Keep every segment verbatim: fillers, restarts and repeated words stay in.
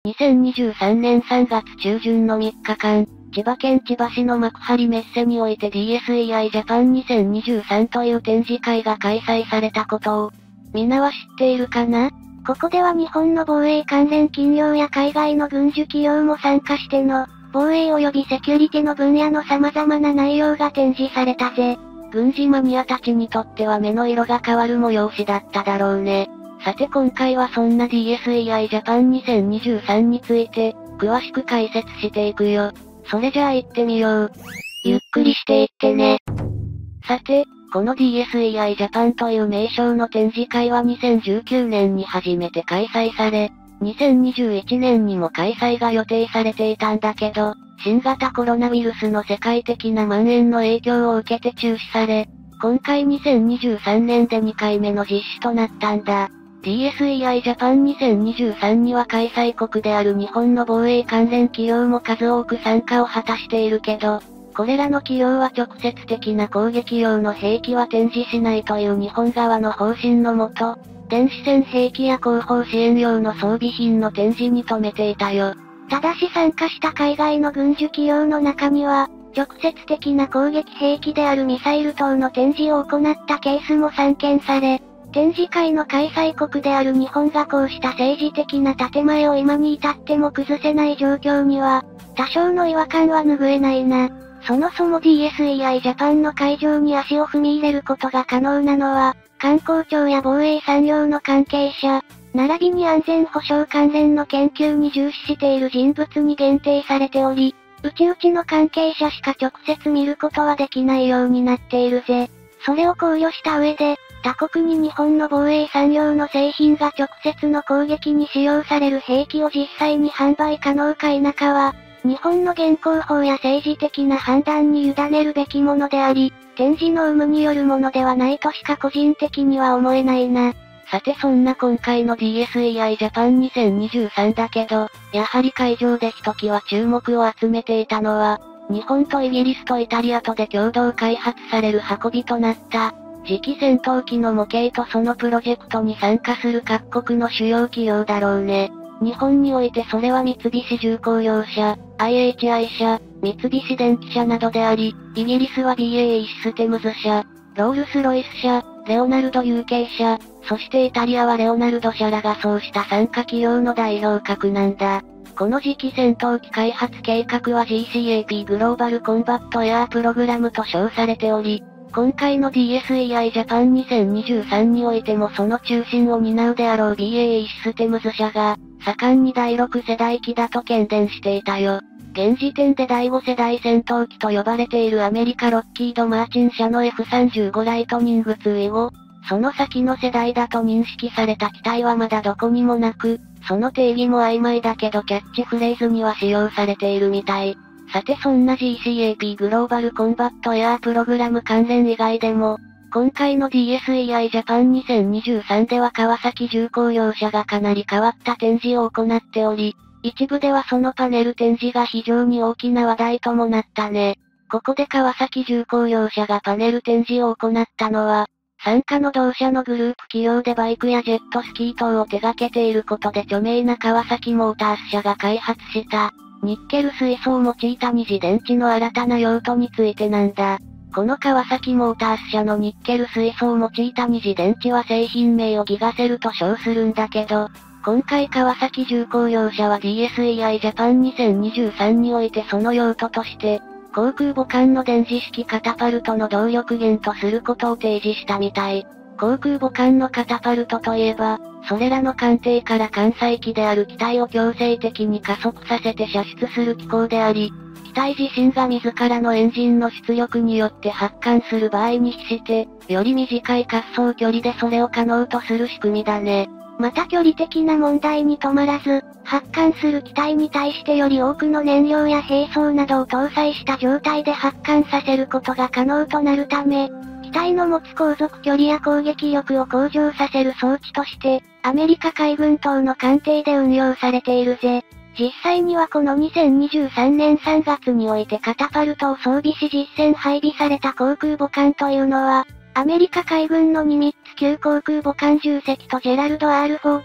にせんにじゅうさんねんさんがつ中旬のみっかかん、千葉県千葉市の幕張メッセにおいて ディーエスイーアイ ジャパンにせんにじゅうさんという展示会が開催されたことを、みんなは知っているかな？ ここでは日本の防衛関連企業や海外の軍需企業も参加しての、防衛及びセキュリティの分野の様々な内容が展示されたぜ。 軍事マニアたちにとっては目の色が変わる催しだっただろうね。さて今回はそんな ディーエスイーアイ ジャパンにせんにじゅうさんについて、詳しく解説していくよ。それじゃあ行ってみよう。 ゆっくりしていってね。 さて、この ディーエスイーアイ ジャパンという名称の展示会はにせんじゅうきゅうねんに初めて開催され、にせんにじゅういちねんにも開催が予定されていたんだけど、新型コロナウイルスの世界的な蔓延の影響を受けて中止され、今回にせんにじゅうさんねんでにかいめの実施となったんだ。ディーエスイーアイ ジャパンにせんにじゅうさんには開催国である日本の防衛関連企業も数多く参加を果たしているけど、これらの企業は直接的な攻撃用の兵器は展示しないという日本側の方針のもと、電子戦兵器や後方支援用の装備品の展示に留めていたよ。 ただし参加した海外の軍需企業の中には、直接的な攻撃兵器であるミサイル等の展示を行ったケースも散見され、展示会の開催国である日本がこうした政治的な建前を今に至っても崩せない状況には、多少の違和感は拭えないな。そもそも ディーエスイーアイ ジャパンの会場に足を踏み入れることが可能なのは、観光庁や防衛産業の関係者、並びに安全保障関連の研究に重視している人物に限定されており、内々の関係者しか直接見ることはできないようになっているぜ。それを考慮した上で、他国に日本の防衛産業の製品が直接の攻撃に使用される兵器を実際に販売可能か否かは、日本の現行法や政治的な判断に委ねるべきものであり、展示の有無によるものではないとしか個人的には思えないな。 さてそんな今回の ディーエスイーアイ ジャパンにせんにじゅうさんだけど、やはり会場でひときわ注目を集めていたのは、日本とイギリスとイタリアとで共同開発される運びとなった、次期戦闘機の模型とそのプロジェクトに参加する各国の主要企業だろうね。日本においてそれは三菱重工業社、アイエイチアイ 社、三菱電機社などであり、イギリスは ビーエーイー システムズ社、ロールスロイス社、レオナルド ユーケー 社、そしてイタリアはレオナルド社らがそうした参加企業の代表格なんだ。この次期戦闘機開発計画は ジーシーエーピー グローバルコンバットエアープログラムと称されており、今回の ディーエスイーアイ ジャパンにせんにじゅうさんにおいてもその中心を担うであろう ビーエーイー システムズ社が、盛んにだいろく世代機だと喧伝していたよ。現時点でだいご世代戦闘機と呼ばれているアメリカロッキード・マーチン社の エフさんじゅうご ライトニングツー以後、その先の世代だと認識された機体はまだどこにもなく、その定義も曖昧だけどキャッチフレーズには使用されているみたい。さてそんな ジーシーエーピー グローバルコンバットエアープログラム関連以外でも、今回の ディーエスイーアイ ジャパンにせんにじゅうさんでは川崎重工業社がかなり変わった展示を行っており、一部ではそのパネル展示が非常に大きな話題ともなったね。ここで川崎重工業社がパネル展示を行ったのは、傘下の同社のグループ企業でバイクやジェットスキー等を手掛けていることで著名な川崎モータース社が開発した、ニッケル水素を用いた二次電池の新たな用途についてなんだ。この川崎モータース社のニッケル水素を用いた二次電池は製品名をギガセルと称するんだけど、今回川崎重工業社は ディーエスイーアイ ジャパンにせんにじゅうさんにおいてその用途として、航空母艦の電磁式カタパルトの動力源とすることを提示したみたい。航空母艦のカタパルトといえば、それらの艦艇から艦載機である機体を強制的に加速させて射出する機構であり、機体自身が自らのエンジンの出力によって発艦する場合に比して、より短い滑走距離でそれを可能とする仕組みだね。 また距離的な問題に止まらず、発艦する機体に対してより多くの燃料や兵装などを搭載した状態で発艦させることが可能となるため、機体の持つ航続距離や攻撃力を向上させる装置として、アメリカ海軍等の艦艇で運用されているぜ。実際にはこのにせんにじゅうさんねんさんがつにおいてカタパルトを装備し実戦配備された航空母艦というのは、アメリカ海軍のニミッツ級航空母艦じゅう隻とジェラルド・ R ・フォード、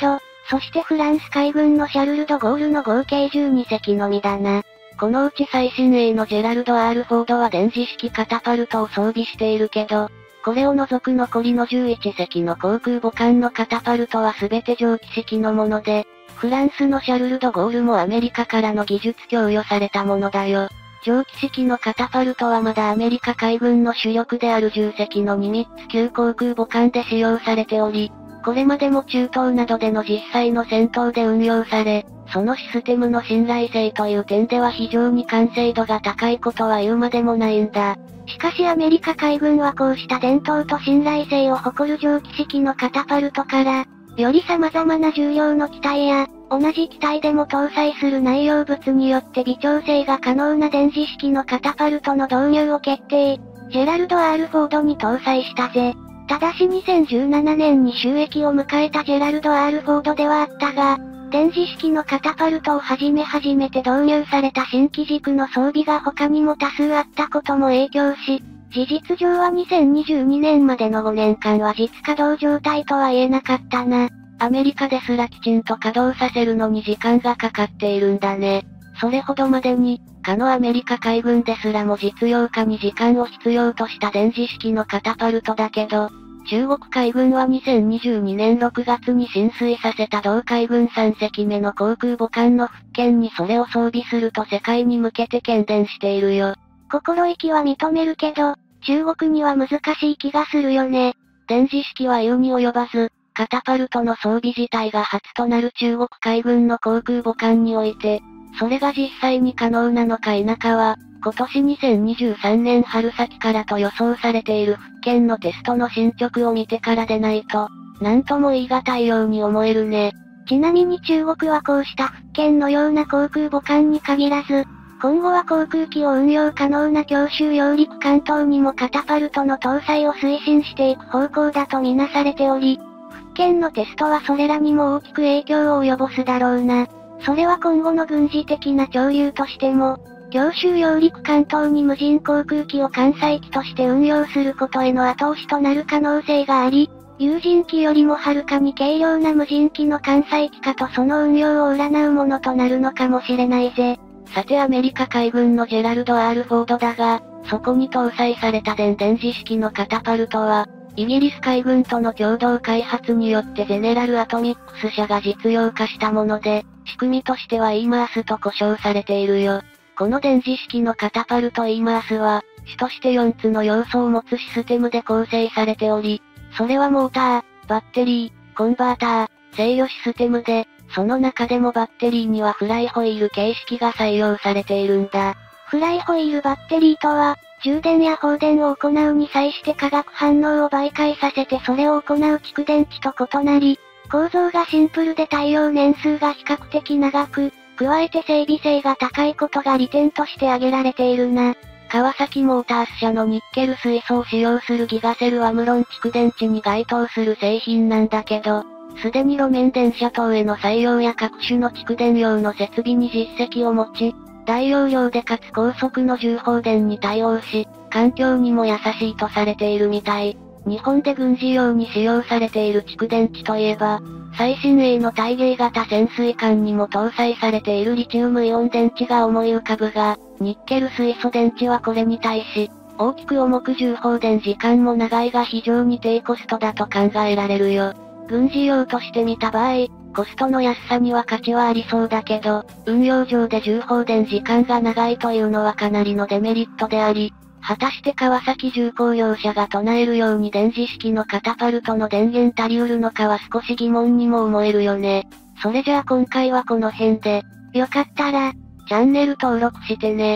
そしてフランス海軍のシャルル・ド・ゴールの合計じゅうにせきのみだな。 このうち最新鋭のジェラルド・アール・フォードは電磁式カタパルトを装備しているけど、これを除く残りのじゅういちせきの航空母艦のカタパルトは全て蒸気式のもので、フランスのシャルル・ド・ゴールもアメリカからの技術供与されたものだよ。蒸気式のカタパルトはまだアメリカ海軍の主力であるじゅっせきのニミッツ級航空母艦で使用されており、これまでも中東などでの実際の戦闘で運用され、そのシステムの信頼性という点では非常に完成度が高いことは言うまでもないんだ。 しかしアメリカ海軍はこうした伝統と信頼性を誇る蒸気式のカタパルトから、より様々な重量の機体や、同じ機体でも搭載する内容物によって微調整が可能な電磁式のカタパルトの導入を決定。ジェラルド・アール・フォードに搭載したぜ。ただしにせんじゅうななねんに収益を迎えたジェラルド・アール・フォードではあったが、電磁式のカタパルトをはじめ初めて導入された新機軸の装備が他にも多数あったことも影響し、事実上はにせんにじゅうにねんまでのごねんかんは実稼働状態とは言えなかったな。 アメリカですらきちんと稼働させるのに時間がかかっているんだね。それほどまでに、かのアメリカ海軍ですらも実用化に時間を必要とした電磁式のカタパルトだけど、中国海軍はにせんにじゅうにねんろくがつに進水させた同海軍さんせきめの航空母艦の復権にそれを装備すると世界に向けて喧伝しているよ。 心意気は認めるけど、中国には難しい気がするよね。 電磁式は言うに及ばず、カタパルトの装備自体が初となる中国海軍の航空母艦において、それが実際に可能なのか否かは、今年にせんにじゅうさんねん春先からと予想されている復権のテストの進捗を見てからでないと、なんとも言い難いように思えるね。 ちなみに中国はこうした復権のような航空母艦に限らず、今後は航空機を運用可能な強襲揚陸艦等にもカタパルトの搭載を推進していく方向だとみなされており、復権のテストはそれらにも大きく影響を及ぼすだろうな。それは今後の軍事的な潮流としても、強襲揚陸艦等に無人航空機を艦載機として運用することへの後押しとなる可能性があり、有人機よりもはるかに軽量な無人機の艦載機化とその運用を占うものとなるのかもしれないぜ。 さてアメリカ海軍のジェラルド・アール・フォードだが、そこに搭載された電電磁式のカタパルトは、イギリス海軍との共同開発によってゼネラル・アトミックス社が実用化したもので、仕組みとしては イーマース と呼称されているよ。この電磁式のカタパルト イーマース は、主としてよっつの要素を持つシステムで構成されており、それはモーター、バッテリー、コンバーター、制御システムで、その中でもバッテリーにはフライホイール形式が採用されているんだ。 フライホイールバッテリーとは、充電や放電を行うに際して化学反応を媒介させてそれを行う蓄電池と異なり、構造がシンプルで耐用年数が比較的長く、加えて整備性が高いことが利点として挙げられているな。 川崎モータース社のニッケル水素を使用するギガセルアムロン蓄電池に該当する製品なんだけど、すでに路面電車等への採用や各種の蓄電用の設備に実績を持ち、大容量でかつ高速の重放電に対応し、環境にも優しいとされているみたい。日本で軍事用に使用されている蓄電池といえば、最新鋭の対芸型潜水艦にも搭載されているリチウムイオン電池が思い浮かぶが、ニッケル水素電池はこれに対し、大きく重く重放電時間も長いが非常に低コストだと考えられるよ。軍事用として見た場合、コストの安さには価値はありそうだけど、運用上で重放電時間が長いというのはかなりのデメリットであり、果たして川崎重工業者が唱えるように電磁式のカタパルトの電源足りうるのかは少し疑問にも思えるよね。それじゃあ今回はこの辺で、 よかったら、 チャンネル登録してね。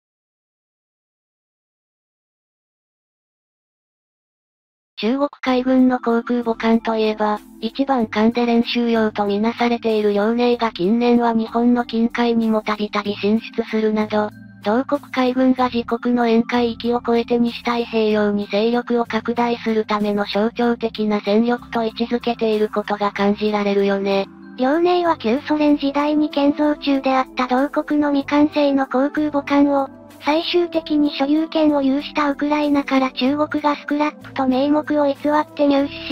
中国海軍の航空母艦といえば、一番艦で練習用とみなされている遼寧が近年は日本の近海にもたびたび進出するなど、同国海軍が自国の沿海域を越えて西太平洋に勢力を拡大するための象徴的な戦力と位置づけていることが感じられるよね。 遼寧は旧ソ連時代に建造中であった同国の未完成の航空母艦を、最終的に所有権を有したウクライナから中国がスクラップと名目を偽って入手し、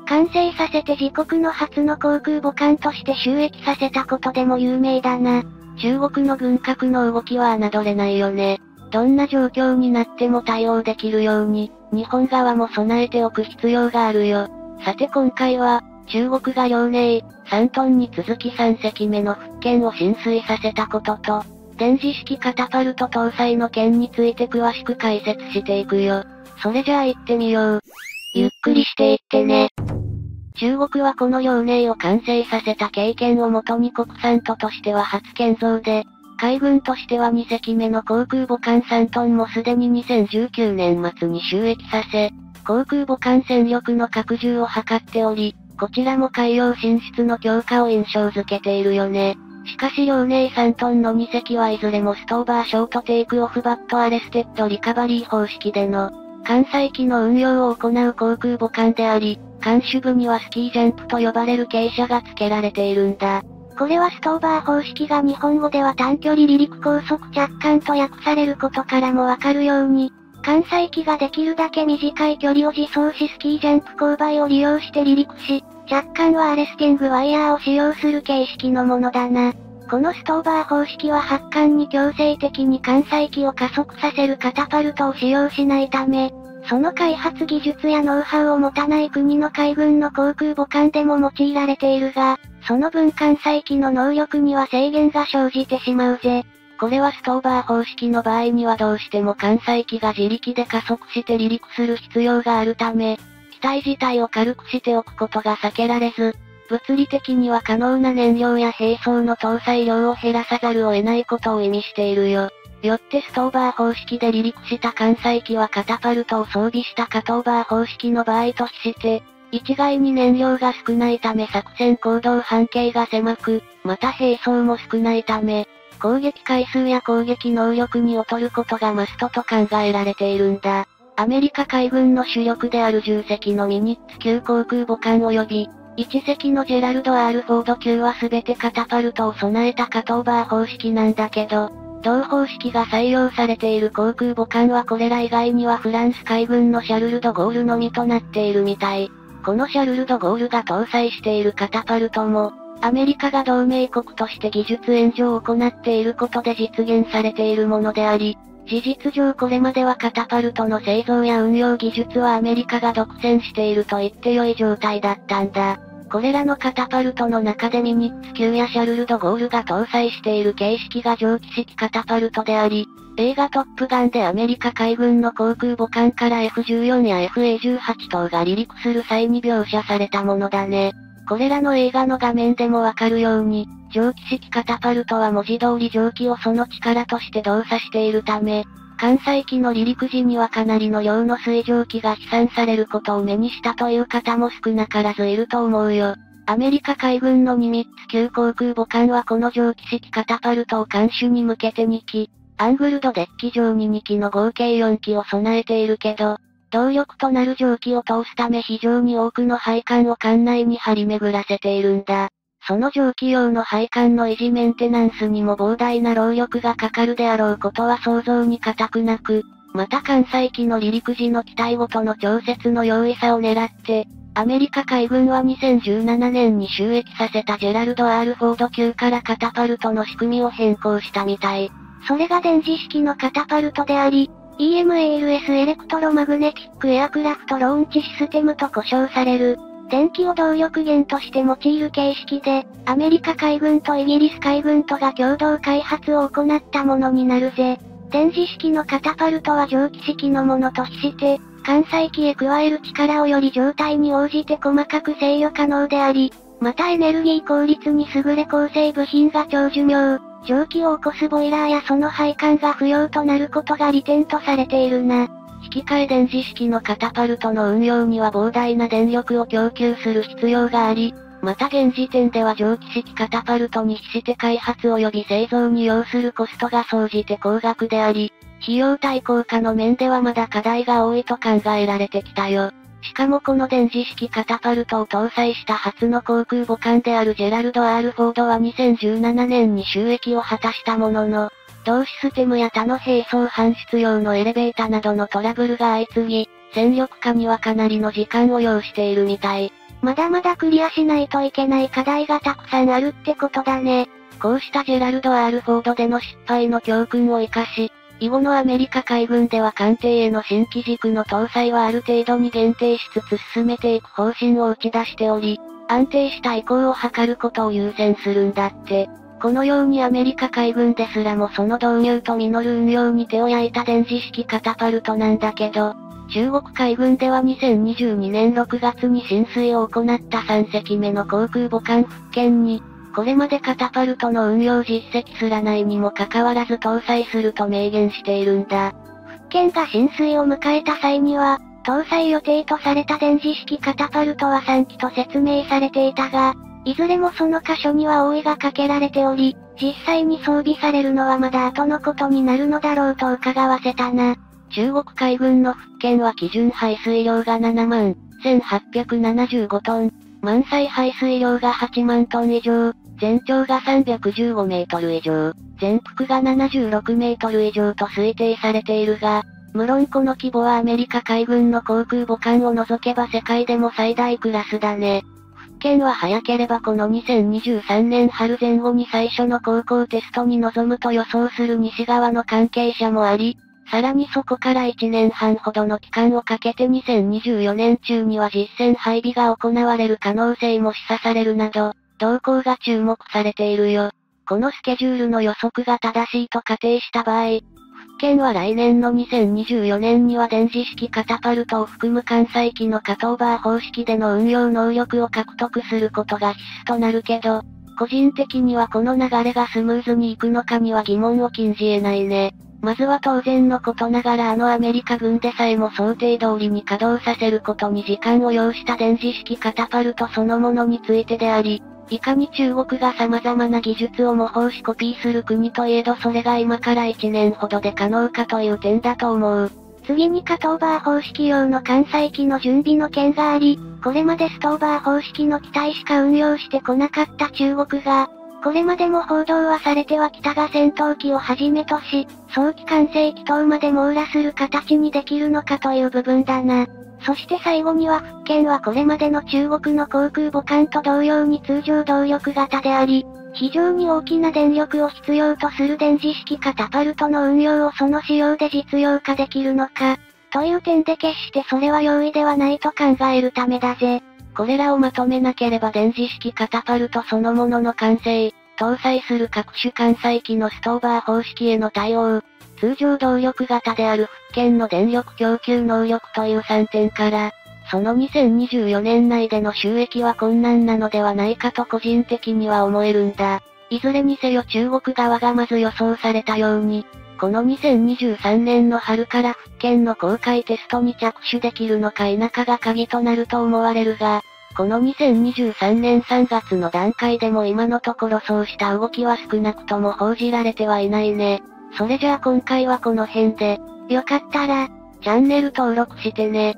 完成させて自国の初の航空母艦として収益させたことでも有名だな。 中国の軍拡の動きは侮れないよね。どんな状況になっても対応できるように、日本側も備えておく必要があるよ。さて今回は、中国が遼寧、さんトンに続きさんせきめの福建を浸水させたことと、電磁式カタパルト搭載の件について詳しく解説していくよ。それじゃあ行ってみよう。ゆっくりしていってね。中国はこの遼寧を完成させた経験をもとに国産都としては初建造で、海軍としてはにせきめの航空母艦さんトンもすでににせんじゅうきゅうねん末に収益させ、航空母艦戦力の拡充を図っており、こちらも海洋進出の強化を印象づけているよね。しかし遼寧さんトンのにせきはいずれもストーバーショートテイクオフバットアレステッドリカバリー方式での、艦載機の運用を行う航空母艦であり、艦首部にはスキージャンプと呼ばれる傾斜が付けられているんだ。 これはストーバー方式が日本語では短距離離陸高速着艦と訳されることからもわかるように、艦載機ができるだけ短い距離を自走しスキージャンプ勾配を利用して離陸し、着艦はアレスティングワイヤーを使用する形式のものだな。このストーバー方式は発艦に強制的に艦載機を加速させるカタパルトを使用しないため、その開発技術やノウハウを持たない国の海軍の航空母艦でも用いられているが、その分艦載機の能力には制限が生じてしまうぜ。 これはストーバー方式の場合にはどうしても艦載機が自力で加速して離陸する必要があるため、機体自体を軽くしておくことが避けられず、物理的には可能な燃料や兵装の搭載量を減らさざるを得ないことを意味しているよ。よってストーバー方式で離陸した艦載機はカタパルトを装備したカトーバー方式の場合と比して、一概に燃料が少ないため作戦行動半径が狭く、また兵装も少ないため、攻撃回数や攻撃能力に劣ることがマストと考えられているんだ。アメリカ海軍の主力であるじゅっせきのミニッツ級航空母艦及び、いちせきのジェラルド・アール・フォード級は全てカタパルトを備えたカトーバー方式なんだけど、同方式が採用されている航空母艦はこれら以外にはフランス海軍のシャルル・ド・ゴールのみとなっているみたい。このシャルル・ド・ゴールが搭載しているカタパルトも、アメリカが同盟国として技術援助を行っていることで実現されているものであり、事実上これまではカタパルトの製造や運用技術はアメリカが独占していると言って良い状態だったんだ。これらのカタパルトの中でミニッツ級やシャルル・ド・ゴールが搭載している形式が蒸気式カタパルトであり、映画トップガンでアメリカ海軍の航空母艦から エフじゅうよん や エフエーじゅうはち 等が離陸する際に描写されたものだね。これらの映画の画面でもわかるように、蒸気式カタパルトは文字通り蒸気をその力として動作しているため、艦載機の離陸時にはかなりの量の水蒸気が飛散されることを目にしたという方も少なからずいると思うよ。アメリカ海軍のニミッツ級航空母艦はこの蒸気式カタパルトを艦首に向けてにき、アングルドデッキ上ににきの合計よんきを備えているけど、動力となる蒸気を通すため非常に多くの配管を艦内に張り巡らせているんだ。その蒸気用の配管の維持メンテナンスにも膨大な労力がかかるであろうことは想像に難くなく、また艦載機の離陸時の機体ごとの調節の容易さを狙って、アメリカ海軍はにせんじゅうななねんに収益させたジェラルド・アール・フォード級からカタパルトの仕組みを変更したみたい。 それが電磁式のカタパルトであり、イーエムエーエルエス エレクトロマグネティックエアクラフトローンチシステムと呼称される、電気を動力源として用いる形式で、アメリカ海軍とイギリス海軍とが共同開発を行ったものになるぜ。電磁式のカタパルトは蒸気式のものと比して、艦載機へ加える力をより状態に応じて細かく制御可能であり、またエネルギー効率に優れ構成部品が超寿命、蒸気を起こすボイラーやその配管が不要となることが利点とされているな。 引き換え電磁式のカタパルトの運用には膨大な電力を供給する必要があり、また現時点では蒸気式カタパルトに比して開発及び製造に要するコストが総じて高額であり、費用対効果の面ではまだ課題が多いと考えられてきたよ。しかもこの電磁式カタパルトを搭載した初の航空母艦であるジェラルド・アール・フォードはにせんじゅうななねんに収益を果たしたものの、同システムや他の兵装搬出用のエレベータなどのトラブルが相次ぎ、戦力化にはかなりの時間を要しているみたい。 まだまだクリアしないといけない課題がたくさんあるってことだね。 こうしたジェラルド・アール・フォードでの失敗の教訓を生かし、以後のアメリカ海軍では艦艇への新機軸の搭載はある程度に限定しつつ進めていく方針を打ち出しており、安定した移行を図ることを優先するんだって。このようにアメリカ海軍ですらもその導入と実る運用に手を焼いた電磁式カタパルトなんだけど、中国海軍ではにせんにじゅうにねんろくがつに進水を行ったさんせきめの航空母艦福建に、これまでカタパルトの運用実績すらないにもかかわらず搭載すると明言しているんだ。 福建が進水を迎えた際には、搭載予定とされた電磁式カタパルトはさんきと説明されていたが、いずれもその箇所には覆いがかけられており、実際に装備されるのはまだ後のことになるのだろうと伺わせたな。 中国海軍の福建は基準排水量がななまんせんはっぴゃくななじゅうごトン、満載排水量がはちまんトン以上、全長がさんびゃくじゅうごメートル以上、全幅がななじゅうろくメートル以上と推定されているが、無論この規模はアメリカ海軍の航空母艦を除けば世界でも最大クラスだね。福建は早ければこのにせんにじゅうさんねん春前後に最初の航行テストに臨むと予想する西側の関係者もあり、さらにそこからいちねんはんほどの期間をかけてにせんにじゅうよねん中には実戦配備が行われる可能性も示唆されるなど、動向が注目されているよ。このスケジュールの予測が正しいと仮定した場合、福建は来年のにせんにじゅうよねんには電磁式カタパルトを含む艦載機のカトーバー方式での運用能力を獲得することが必須となるけど、個人的にはこの流れがスムーズにいくのかには疑問を禁じ得ないね。まずは当然のことながらあのアメリカ軍でさえも想定通りに稼働させることに時間を要した電磁式カタパルトそのものについてであり、いかに中国が様々な技術を模倣しコピーする国といえどそれが今からいちねんほどで可能かという点だと思う。 次にカトーバー方式用の艦載機の準備の件があり、これまでストーバー方式の機体しか運用してこなかった中国が、これまでも報道はされてはきたが戦闘機をはじめとし、早期完成機等まで網羅する形にできるのかという部分だな。そして最後には福建はこれまでの中国の航空母艦と同様に通常動力型であり、非常に大きな電力を必要とする電磁式カタパルトの運用をその仕様で実用化できるのか、という点で決してそれは容易ではないと考えるためだぜ。 これらをまとめなければ電磁式カタパルトそのものの完成、搭載する各種艦載機のストーバー方式への対応、通常動力型である福建の電力供給能力というさんてんから、そのにせんにじゅうよねん内での収益は困難なのではないかと個人的には思えるんだ。いずれにせよ中国側がまず予想されたように、このにせんにじゅうさんねんの春から福建の公開テストに着手できるのか否かが鍵となると思われるが、このにせんにじゅうさんねんさんがつの段階でも今のところそうした動きは少なくとも報じられてはいないね。それじゃあ今回はこの辺で、 よかったら、 チャンネル登録してね。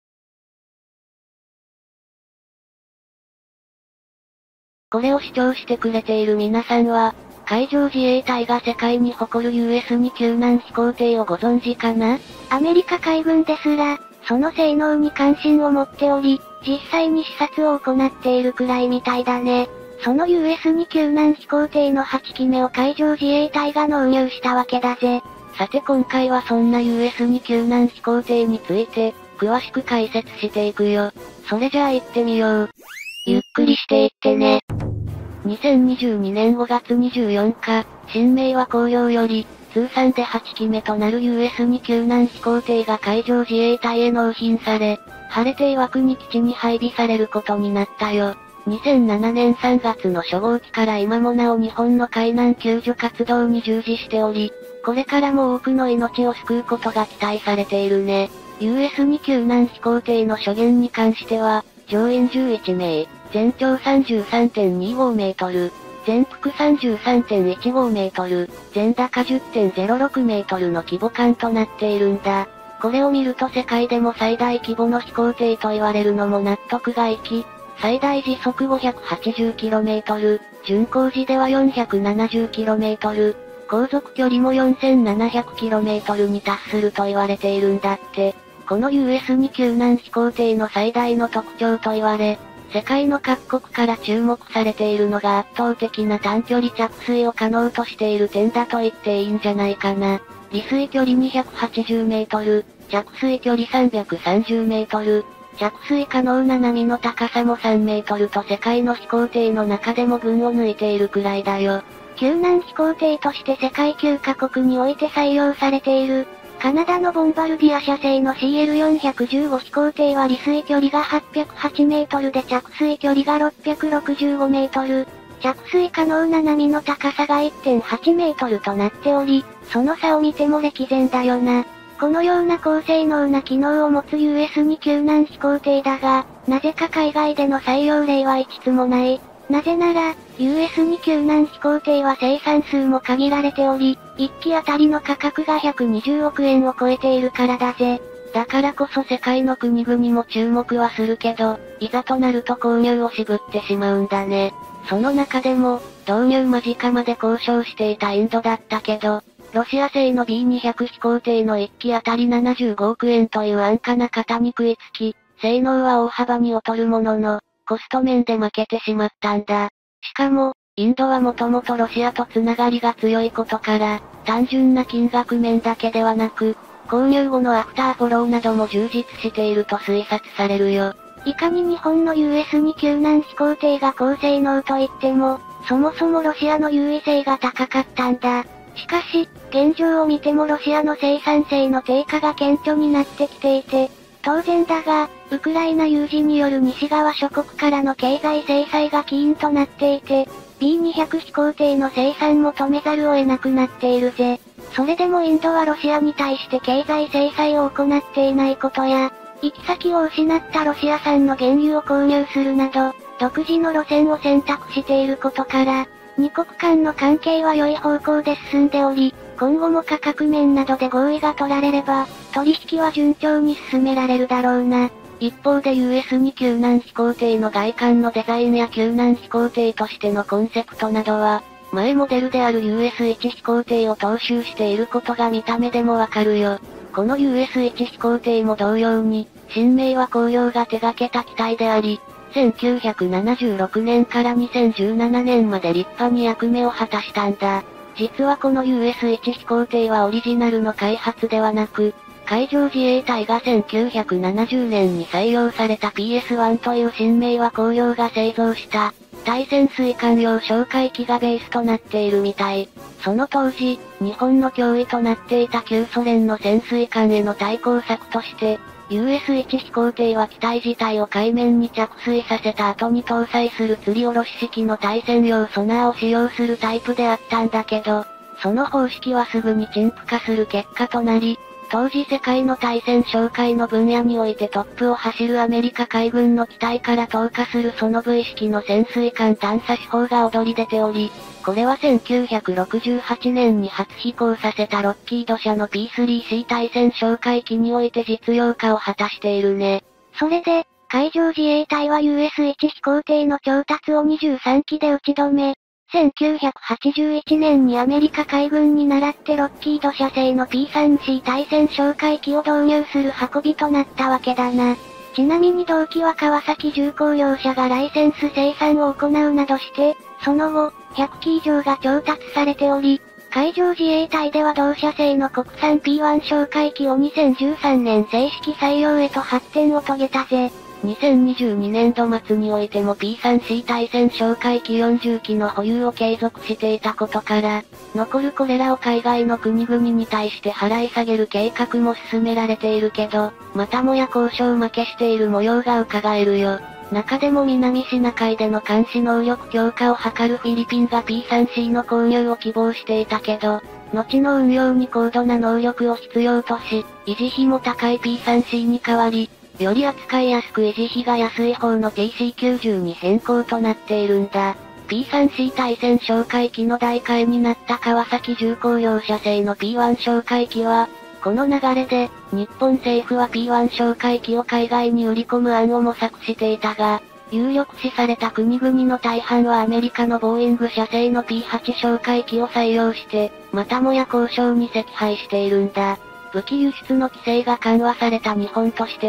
これを視聴してくれている皆さんは、海上自衛隊が世界に誇る ユーエスに 救難飛行艇をご存知かな？ アメリカ海軍ですら、その性能に関心を持っており、実際に視察を行っているくらいみたいだね。その ユーエスに 救難飛行艇のはちきめを海上自衛隊が納入したわけだぜ。 さて今回はそんな ユーエスに 救難飛行艇について、詳しく解説していくよ。それじゃあ行ってみよう。 ゆっくりしていってね。 にせんにじゅうにねんごがつにじゅうよっか、新明和工業より、通算ではちきめとなる ユーエスに 救難飛行艇が海上自衛隊へ納品され、晴れて岩国基地に配備されることになったよ。にせんななねんさんがつの初号機から今もなお日本の海難救助活動に従事しており、これからも多くの命を救うことが期待されているね。ユーエスに 救難飛行艇の初限に関しては、乗員じゅういちめい、全長 さんじゅうさんてんにごメートル、全幅 さんじゅうさんてんいちごメートル、全高 じゅってんゼロろくメートルの規模感となっているんだ。これを見ると世界でも最大規模の飛行艇と言われるのも納得がいき、最大時速 ごひゃくはちじゅうキロメートル、巡航時では よんひゃくななじゅうキロメートル、航続距離も よんせんななひゃくキロメートルに達すると言われているんだって。この ユーエスに 救難飛行艇の最大の特徴と言われ、 世界の各国から注目されているのが圧倒的な短距離着水を可能としている点だと言っていいんじゃないかな。離水距離にひゃくはちじゅうメートル、着水距離さんびゃくさんじゅうメートル、着水可能な波の高さもさんメートルと世界の飛行艇の中でも群を抜いているくらいだよ。 救難飛行艇として世界きゅうカ国において採用されている、カナダのボンバルディア社製の シーエルよんひゃくじゅうご 飛行艇は離水距離がはっぴゃくはちメートルで着水距離がろっぴゃくろくじゅうごメートル、着水可能な波の高さが いってんはちメートルとなっており、その差を見ても歴然だよな。このような高性能な機能を持つ ユーエスに 救難飛行艇だが、なぜか海外での採用例は一つもない。なぜなら、ユーエスに 救難飛行艇は生産数も限られており、いっきあたりの価格がひゃくにじゅうおくえんを超えているからだぜ。 だからこそ世界の国々も注目はするけど、いざとなると購入を渋ってしまうんだね。その中でも、導入間近まで交渉していたインドだったけど、ロシア製の ビーにひゃく 飛行艇のいっきあたりななじゅうごおくえんという安価な型に食いつき、性能は大幅に劣るものの、コスト面で負けてしまったんだ。しかも、インドはもともとロシアとつながりが強いことから、単純な金額面だけではなく、購入後のアフターフォローなども充実していると推察されるよ。 いかに日本の ユーエスに 救難飛行艇が高性能といっても、そもそもロシアの優位性が高かったんだ。しかし、現状を見てもロシアの生産性の低下が顕著になってきていて、当然だが、ウクライナ有事による西側諸国からの経済制裁が起因となっていて、ビーにひゃく 飛行艇の生産も止めざるを得なくなっているぜ。それでもインドはロシアに対して経済制裁を行っていないことや、行き先を失ったロシア産の原油を購入するなど、独自の路線を選択していることから、二国間の関係は良い方向で進んでおり、今後も価格面などで合意が取られれば、取引は順調に進められるだろうな。 一方で ユーエスに 救難飛行艇の外観のデザインや救難飛行艇としてのコンセプトなどは、前モデルである ユーエスワン 飛行艇を踏襲していることが見た目でもわかるよ。この ユーエスワン 飛行艇も同様に、新名は工業が手掛けた機体であり、せんきゅうひゃくななじゅうろくねんからにせんじゅうななねんまで立派に役目を果たしたんだ。実はこの ユーエスワン 飛行艇はオリジナルの開発ではなく、海上自衛隊がせんきゅうひゃくななじゅうねんに採用された ピーエスワン という新名は工業が製造した、対潜水艦用哨戒機がベースとなっているみたい。その当時、日本の脅威となっていた旧ソ連の潜水艦への対抗策として、ユーエスワン 飛行艇は機体自体を海面に着水させた後に搭載する吊り下ろし式の対戦用ソナーを使用するタイプであったんだけど、その方式はすぐに陳腐化する結果となり、当時世界の対戦哨戒の分野においてトップを走るアメリカ海軍の機体から投下するその V 式の潜水艦探査手法が躍り出ており、これはせんきゅうひゃくろくじゅうはちねんに初飛行させたロッキード社の ピースリーシー 対戦哨戒機において実用化を果たしているね。 それで、海上自衛隊は ユーエスワン 飛行艇の調達をにじゅうさんきで打ち止め、せんきゅうひゃくはちじゅういちねんにアメリカ海軍に倣ってロッキード社製の ピースリーシー 対戦哨戒機を導入する運びとなったわけだな。ちなみに同機は川崎重工業者がライセンス生産を行うなどして、その後、ひゃっき以上が調達されており、海上自衛隊では同社製の国産 ピーワン 哨戒機をにせんじゅうさんねん正式採用へと発展を遂げたぜ。 にせんにじゅうにねんど末においても ピースリーシー 対戦哨戒機よんじゅうきの保有を継続していたことから、残るこれらを海外の国々に対して払い下げる計画も進められているけど、またもや交渉負けしている模様が伺えるよ。中でも南シナ海での監視能力強化を図るフィリピンが ピースリーシー の購入を希望していたけど、後の運用に高度な能力を必要とし、維持費も高い ピースリーシー に代わり、より扱いやすく維持費が安い方の ティーシーきゅうじゅう に変更となっているんだ。ピースリーシー 対戦哨戒機の代替えになった川崎重工業社製の ピーワン 哨戒機は、この流れで、日本政府は ピーワン 哨戒機を海外に売り込む案を模索していたが、有力視された国々の大半はアメリカのボーイング社製の ピーはち 哨戒機を採用して、またもや交渉に惜敗しているんだ。武器輸出の規制が緩和された日本としては、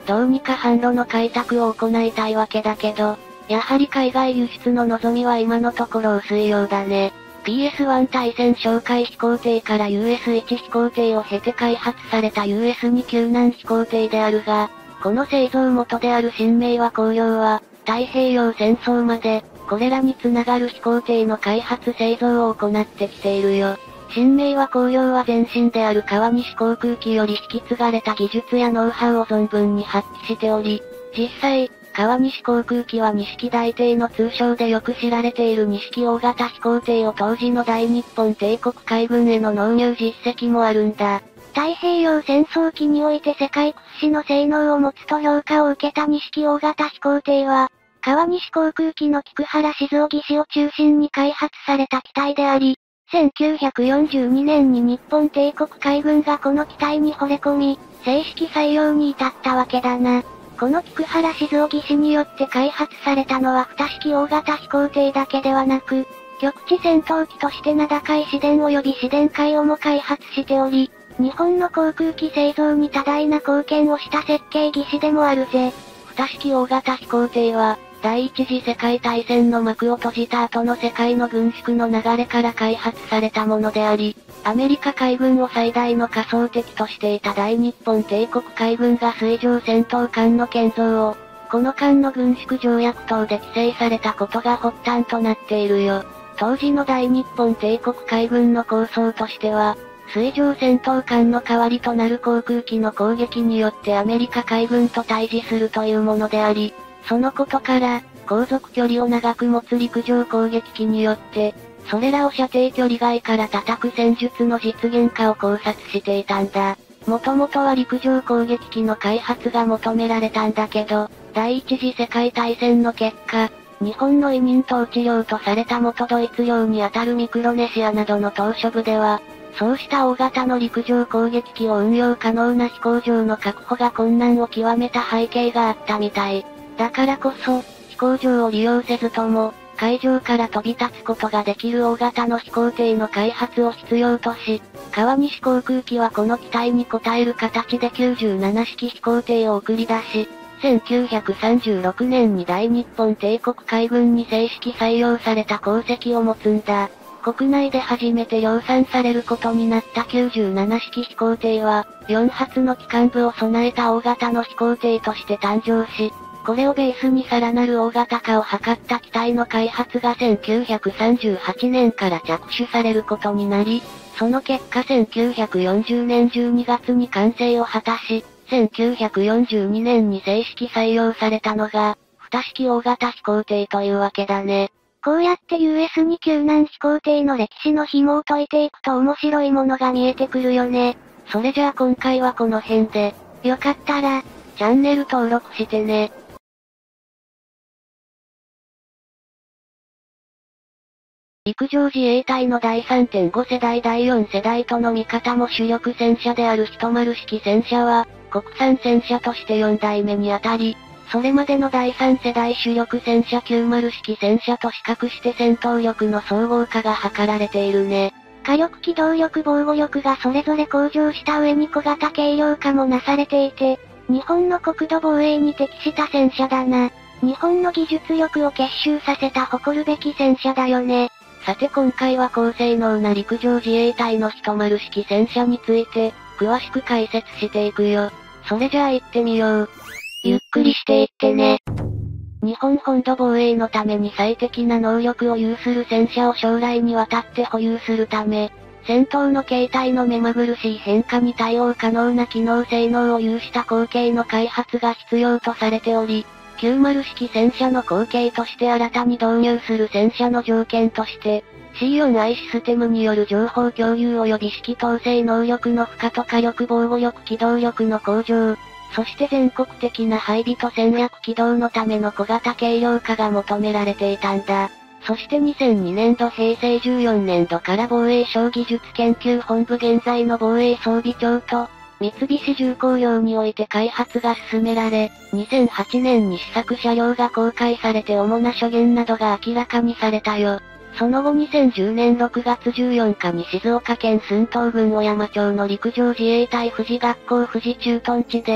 どうにか販路の開拓を行いたいわけだけど、やはり海外輸出の望みは今のところ薄いようだね。ピーエスワン 対戦哨戒飛行艇から ユーエスワン 飛行艇を経て開発された ユーエスツー 救難飛行艇であるが、この製造元である新明和工業は、太平洋戦争まで、これらにつながる飛行艇の開発製造を行ってきているよ。新明和工業は前身である川西航空機より引き継がれた技術やノウハウを存分に発揮しており、実際、川西航空機は錦大帝の通称でよく知られている錦大型飛行艇を当時の大日本帝国海軍への納入実績もあるんだ。 太平洋戦争期において世界屈指の性能を持つと評価を受けた錦大型飛行艇は、川西航空機の菊原静雄技師を中心に開発された機体であり、せんきゅうひゃくよんじゅうにねんに日本帝国海軍がこの機体に惚れ込み、正式採用に至ったわけだな。この菊原静雄技師によって開発されたのは二式大型飛行艇だけではなく、局地戦闘機として名高い市電及び市電海をも開発しており、日本の航空機製造に多大な貢献をした設計技師でもあるぜ。 二式大型飛行艇は、第一次世界大戦の幕を閉じた後の世界の軍縮の流れから開発されたものであり、アメリカ海軍を最大の仮想敵としていた大日本帝国海軍が水上戦闘艦の建造を、この艦の軍縮条約等で規制されたことが発端となっているよ。当時の大日本帝国海軍の構想としては、水上戦闘艦の代わりとなる航空機の攻撃によってアメリカ海軍と対峙するというものであり、そのことから、航続距離を長く持つ陸上攻撃機によって、それらを射程距離外から叩く戦術の実現化を考察していたんだ。もともとは陸上攻撃機の開発が求められたんだけど、第一次世界大戦の結果、日本の委任統治領とされた元ドイツ領にあたるミクロネシアなどの島嶼部では、そうした大型の陸上攻撃機を運用可能な飛行場の確保が困難を極めた背景があったみたい。だからこそ、飛行場を利用せずとも、海上から飛び立つことができる大型の飛行艇の開発を必要とし、川西航空機はこの機体に応える形できゅうじゅうなな式飛行艇を送り出し、せんきゅうひゃくさんじゅうろくねんに大日本帝国海軍に正式採用された功績を持つんだ。国内で初めて量産されることになったきゅうじゅうなな式飛行艇は、よん発の機関部を備えた大型の飛行艇として誕生し、これをベースにさらなる大型化を図った機体の開発がせんきゅうひゃくさんじゅうはちねんから着手されることになり、その結果せんきゅうひゃくよんじゅうねんじゅうにがつに完成を果たし、せんきゅうひゃくよんじゅうにねんに正式採用されたのが、二式大型飛行艇というわけだね。 こうやって ユーエスツー 救難飛行艇の歴史の紐を解いていくと面白いものが見えてくるよね。 それじゃあ今回はこの辺で、 よかったら、 チャンネル登録してね。陸上自衛隊のだいさんてんご 世代だいよん世代との見方も主力戦車である一丸式戦車は、国産戦車としてよん代目にあたり、それまでのだいさん世代主力戦車きゅうじゅう式戦車と比較して戦闘力の総合化が図られているね。 火力機動力防護力がそれぞれ向上した上に小型軽量化もなされていて、日本の国土防衛に適した戦車だな。日本の技術力を結集させた誇るべき戦車だよね。 さて今回は高性能な陸上自衛隊の一丸式戦車について、詳しく解説していくよ。それじゃあ行ってみよう。 ゆっくりしていってね。 日本本土防衛のために最適な能力を有する戦車を将来にわたって保有するため、戦闘の形態の目まぐるしい変化に対応可能な機能性能を有した後継の開発が必要とされており、きゅうじゅう式戦車の後継として新たに導入する戦車の条件として、シーフォーアイ システムによる情報共有及び指揮統制能力の付加と火力防護力機動力の向上、そして全国的な配備と戦略機動のための小型軽量化が求められていたんだ。そしてにせんにねんどへいせいじゅうよねんどから防衛省技術研究本部現在の防衛装備庁と、三菱重工業において開発が進められ、にせんはちねんに試作車両が公開されて主な諸言などが明らかにされたよ。その後にせんじゅうねんろくがつじゅうよっかに静岡県駿東郡小山町の陸上自衛隊富士学校富士駐屯地で、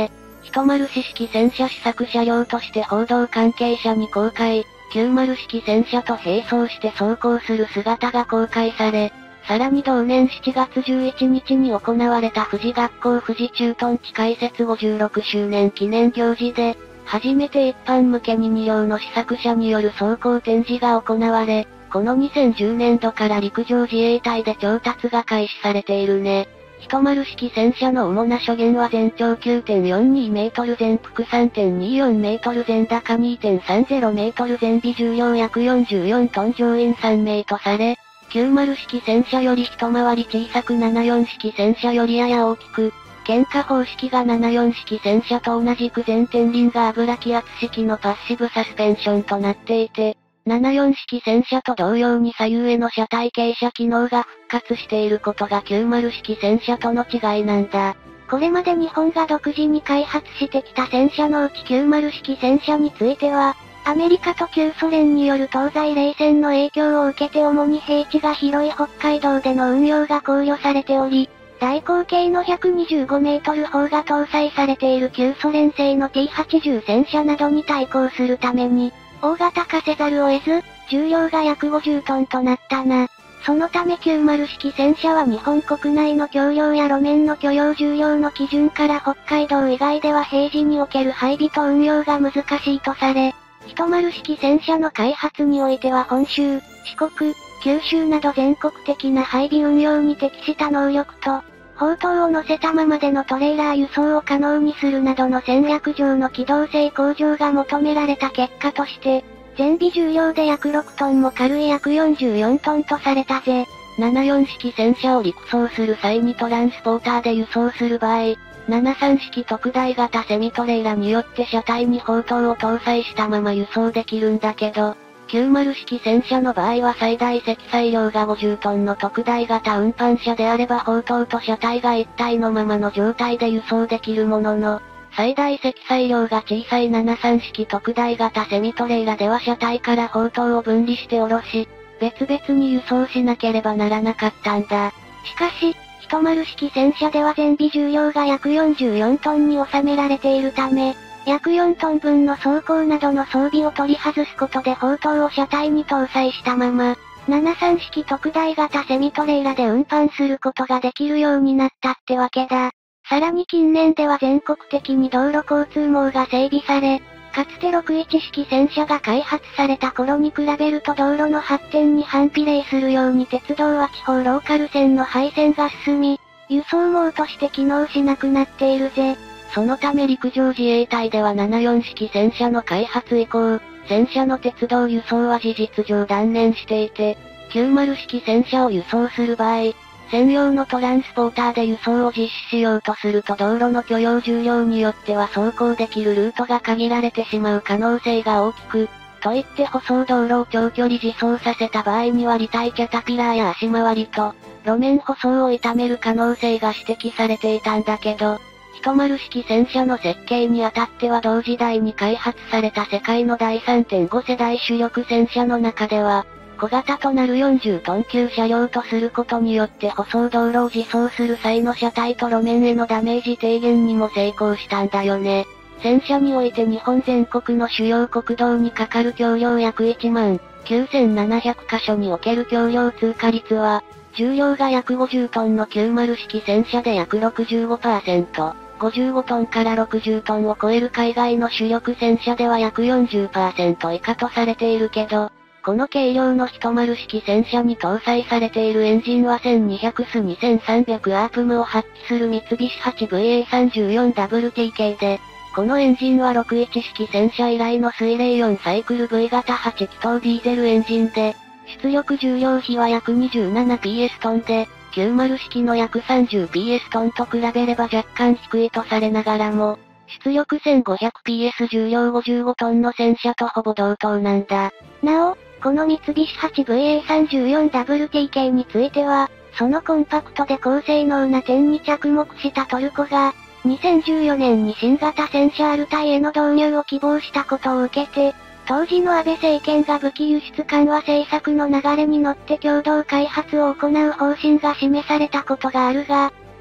ひとまるし式戦車試作車両として報道関係者に公開、きゅうまる式戦車と並走して走行する姿が公開され、さらに同年しちがつじゅういちにちに行われた富士学校富士駐屯地開設ごじゅうろくしゅうねん記念行事で、初めて一般向けににりょうの試作車による走行展示が行われ、このにせんじゅうねんどから陸上自衛隊で調達が開始されているね。ひとまる式戦車の主な諸元は全長 きゅうてんよんにメートル全幅 さんてんによんメートル全高 にてんさんぜろメートル全備重量約よんじゅうよんトン乗員さんめいとされ、きゅうまる式戦車より一回り小さくななじゅうよん式戦車よりやや大きく、喧嘩方式がななじゅうよん式戦車と同じく全転輪が油気圧式のパッシブサスペンションとなっていて、ななじゅうよん式戦車と同様に左右への車体傾斜機能が復活していることがきゅうまる式戦車との違いなんだ。 これまで日本が独自に開発してきた戦車のうちきゅうまる式戦車については、アメリカと旧ソ連による東西冷戦の影響を受けて主に平地が広い北海道での運用が考慮されており、大口径のひゃくにじゅうごメートル砲が搭載されている旧ソ連製の ティーはちじゅう 戦車などに対抗するために、大型化せざるを得ず、重量が約ごじゅうトンとなったな。そのためきゅうまる式戦車は日本国内の橋梁や路面の許容重量の基準から北海道以外では平時における配備と運用が難しいとされ、ひとまる式戦車の開発においては本州、四国、九州など全国的な配備運用に適した能力と、砲塔を乗せたままでのトレーラー輸送を可能にするなどの戦略上の機動性向上が求められた結果として、全備重量で約ろくトンも軽い約よんじゅうよんトンとされたぜ。 ななじゅうよん式戦車を陸送する際にトランスポーターで輸送する場合、ななじゅうさん式特大型セミトレーラによって車体に砲塔を搭載したまま輸送できるんだけど、きゅうまる式戦車の場合は最大積載量がごじゅうトンの特大型運搬車であれば砲塔と車体が一体のままの状態で輸送できるものの、最大積載量が小さいななじゅうさん式特大型セミトレーラでは車体から砲塔を分離して下ろし、別々に輸送しなければならなかったんだ。 しかし、ひとまる式戦車では全備重量が約よんじゅうよんトンに収められているため、約よんトンぶんの装甲などの装備を取り外すことで砲塔を車体に搭載したまま、ななじゅうさん式特大型セミトレーラで運搬することができるようになったってわけだ。さらに近年では全国的に道路交通網が整備され、かつてろくじゅういち式戦車が開発された頃に比べると道路の発展に反比例するように鉄道は地方ローカル線の廃線が進み、輸送網として機能しなくなっているぜ。 そのため陸上自衛隊ではななじゅうよん式戦車の開発以降、戦車の鉄道輸送は事実上断念していて、きゅうまる式戦車を輸送する場合、専用のトランスポーターで輸送を実施しようとすると道路の許容重量によっては走行できるルートが限られてしまう可能性が大きく、といって舗装道路を長距離自走させた場合には履帯キャタピラーや足回りと、路面舗装を傷める可能性が指摘されていたんだけど、ひとまる式戦車の設計にあたっては同時代に開発された世界のだい さんてんご 世代主力戦車の中では、小型となるよんじゅうトン級車両とすることによって舗装道路を自走する際の車体と路面へのダメージ低減にも成功したんだよね。戦車において日本全国の主要国道にかかる橋梁約いちまんきゅうせんななひゃくかしょにおける橋梁通過率は、重量が約ごじゅうトンのきゅうまる式戦車で約 ろくじゅうごパーセント、ごじゅうごトンからろくじゅうトンを超える海外の主力戦車では約 よんじゅっパーセント 以下とされているけど、この軽量のひとまる式戦車に搭載されているエンジンは せんにひゃく スにせんさんびゃく アープムを発揮する三菱 はちブイエーさんじゅうよんダブリューティー 系で、このエンジンはろくじゅういち式戦車以来の水冷よんサイクル V 型はち気筒ディーゼルエンジンで、出力重量比は約 にじゅうななピーエス トンで、きゅうまる式の約 さんじゅうピーエス トンと比べれば若干低いとされながらも、出力 せんごひゃくピーエス 重量ごじゅうごトンの戦車とほぼ同等なんだ。 なお、この三菱 はちブイエーさんじゅうよんダブリューティー 系については、そのコンパクトで高性能な点に着目したトルコが、にせんじゅうよねんに新型戦車アルタイへの導入を希望したことを受けて、当時の安倍政権が武器輸出緩和政策の流れに乗って共同開発を行う方針が示されたことがあるが、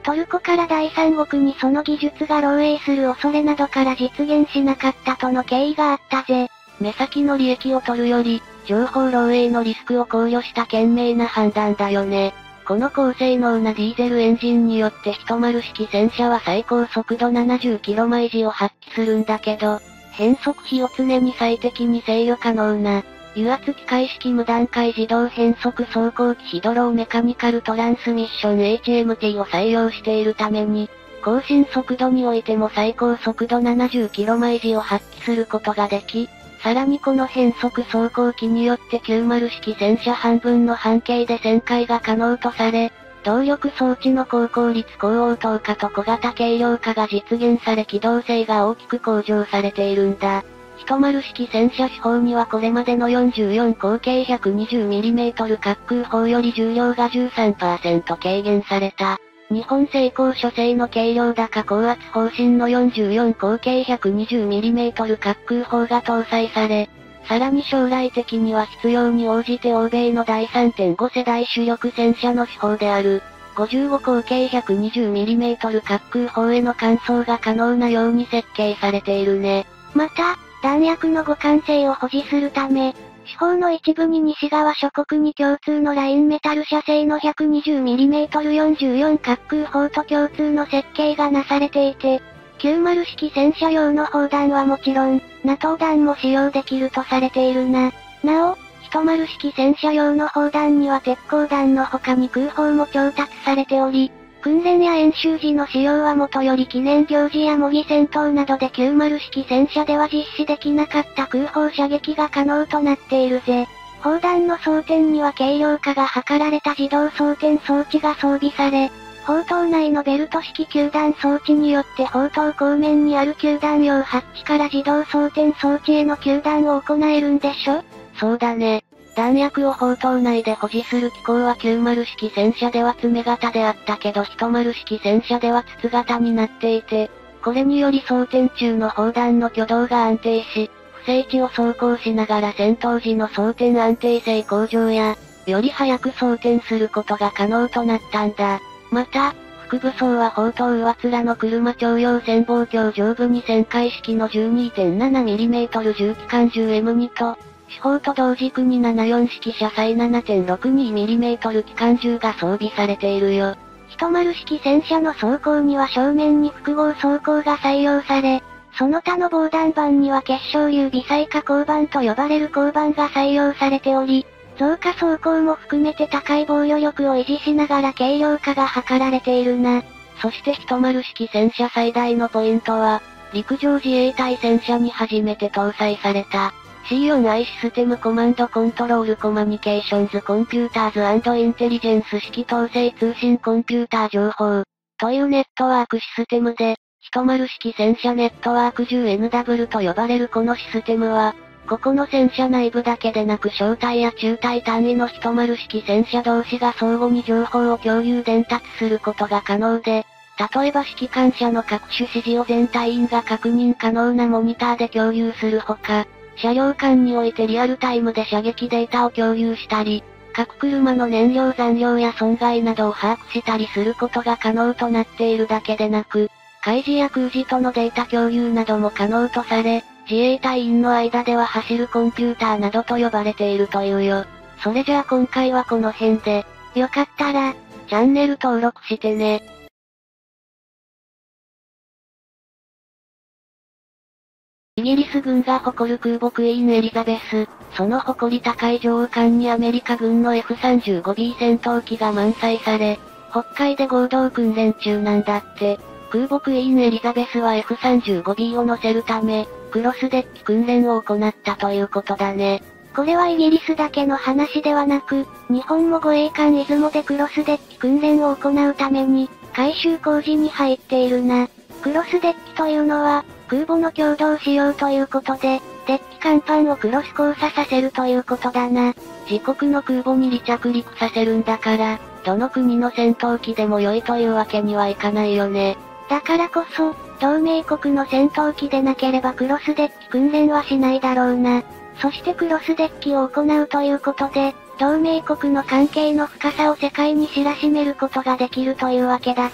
トルコから第三国にその技術が漏洩する恐れなどから実現しなかったとの経緯があったぜ。 目先の利益を取るより、情報漏洩のリスクを考慮した賢明な判断だよね。この高性能なディーゼルエンジンによってひとまる式戦車は最高速度ななじゅっキロ毎時を発揮するんだけど、変速比を常に最適に制御可能な、油圧機械式無段階自動変速走行機ヒドローメカニカルトランスミッション エイチエムティー を採用しているために、更新速度においても最高速度ななじゅっキロ毎時を発揮することができ、さらにこの変速走行機によってきゅうじゅう式戦車半分の半径で旋回が可能とされ、動力装置の高効率高応答化と小型軽量化が実現され機動性が大きく向上されているんだ。ひとまる式戦車四方にはこれまでのよんじゅうよん口径 ひゃくにじゅうミリメートル 滑空砲より重量が じゅうさんパーセント 軽減された。日本製高初製の軽量高高圧砲身のよんじゅうよん口径 ひゃくにじゅうミリメートル 滑空砲が搭載され、さらに将来的には必要に応じて欧米のだいさんてんご 世代主力戦車の手法である、ごじゅうご口径 ひゃくにじゅうミリメートル 滑空砲への換装が可能なように設計されているね。 また、弾薬の互換性を保持するため、四方の一部に西側諸国に共通のラインメタル社製の ひゃくにじゅうミリメートルよんじゅうよん 滑空砲と共通の設計がなされていて、きゅうじゅう式戦車用の砲弾はもちろん、ナトー 弾も使用できるとされているな。なお、ひとまる式戦車用の砲弾には鉄鋼弾の他に空砲も調達されており、訓練や演習時の使用はもとより記念行事や模擬戦闘などできゅうじゅう式戦車では実施できなかった空砲射撃が可能となっているぜ。砲弾の装填には軽量化が図られた自動装填装置が装備され、砲塔内のベルト式球弾装置によって砲塔後面にある球弾用ハッチから自動装填装置への球弾を行えるんでしょ？ そうだね。弾薬を砲塔内で保持する機構はきゅうじゅう式戦車では詰め型であったけどひとまる式戦車では筒型になっていて、これにより装填中の砲弾の挙動が安定し、不整地を走行しながら戦闘時の装填安定性向上や、より早く装填することが可能となったんだ。また、副武装は砲塔上面の車徴用潜望鏡上部に旋回式の じゅうにてんななミリメートル 重機関銃 エムツー と、四方と同軸にななじゅうよん式車載 ななてんろくにミリメートル 機関銃が装備されているよ。 ひとまる式戦車の装甲には正面に複合装甲が採用され、その他の防弾板には結晶流微細加工板と呼ばれる鋼板が採用されており、増加装甲も含めて高い防御力を維持しながら軽量化が図られているな。 そしてひとまる式戦車最大のポイントは、陸上自衛隊戦車に初めて搭載された、シーフォーアイ システムコマンドコントロールコミュニケーションズコンピューターズ&インテリジェンス式統制通信コンピューター情報、というネットワークシステムで、ひとまる式戦車ネットワーク じゅうエヌダブリュー と呼ばれるこのシステムは、ここの戦車内部だけでなく小隊や中隊単位のひとまる式戦車同士が相互に情報を共有伝達することが可能で、例えば指揮官車の各種指示を全隊員が確認可能なモニターで共有するほか、車両間においてリアルタイムで射撃データを共有したり、各車の燃料残量や損害などを把握したりすることが可能となっているだけでなく、海事や空事とのデータ共有なども可能とされ、自衛隊員の間では走るコンピューターなどと呼ばれているというよ。それじゃあ今回はこの辺で、 よかったら、 チャンネル登録してね。イギリス軍が誇る空母クイーンエリザベス、その誇り高い上艦にアメリカ軍の エフさんじゅうごビー 戦闘機が満載され、北海で合同訓練中なんだって。空母クイーンエリザベスは エフさんじゅうごビー を乗せるため、クロスデッキ訓練を行ったということだね。 これはイギリスだけの話ではなく、日本も護衛艦出雲でクロスデッキ訓練を行うために、改修工事に入っているな。クロスデッキというのは、空母の共同使用ということで、デッキ甲板をクロス交差させるということだな。 自国の空母に離着陸させるんだから、どの国の戦闘機でも良いというわけにはいかないよね。 だからこそ、同盟国の戦闘機でなければクロスデッキ訓練はしないだろうな。そしてクロスデッキを行うということで、同盟国の関係の深さを世界に知らしめることができるというわけだぜ。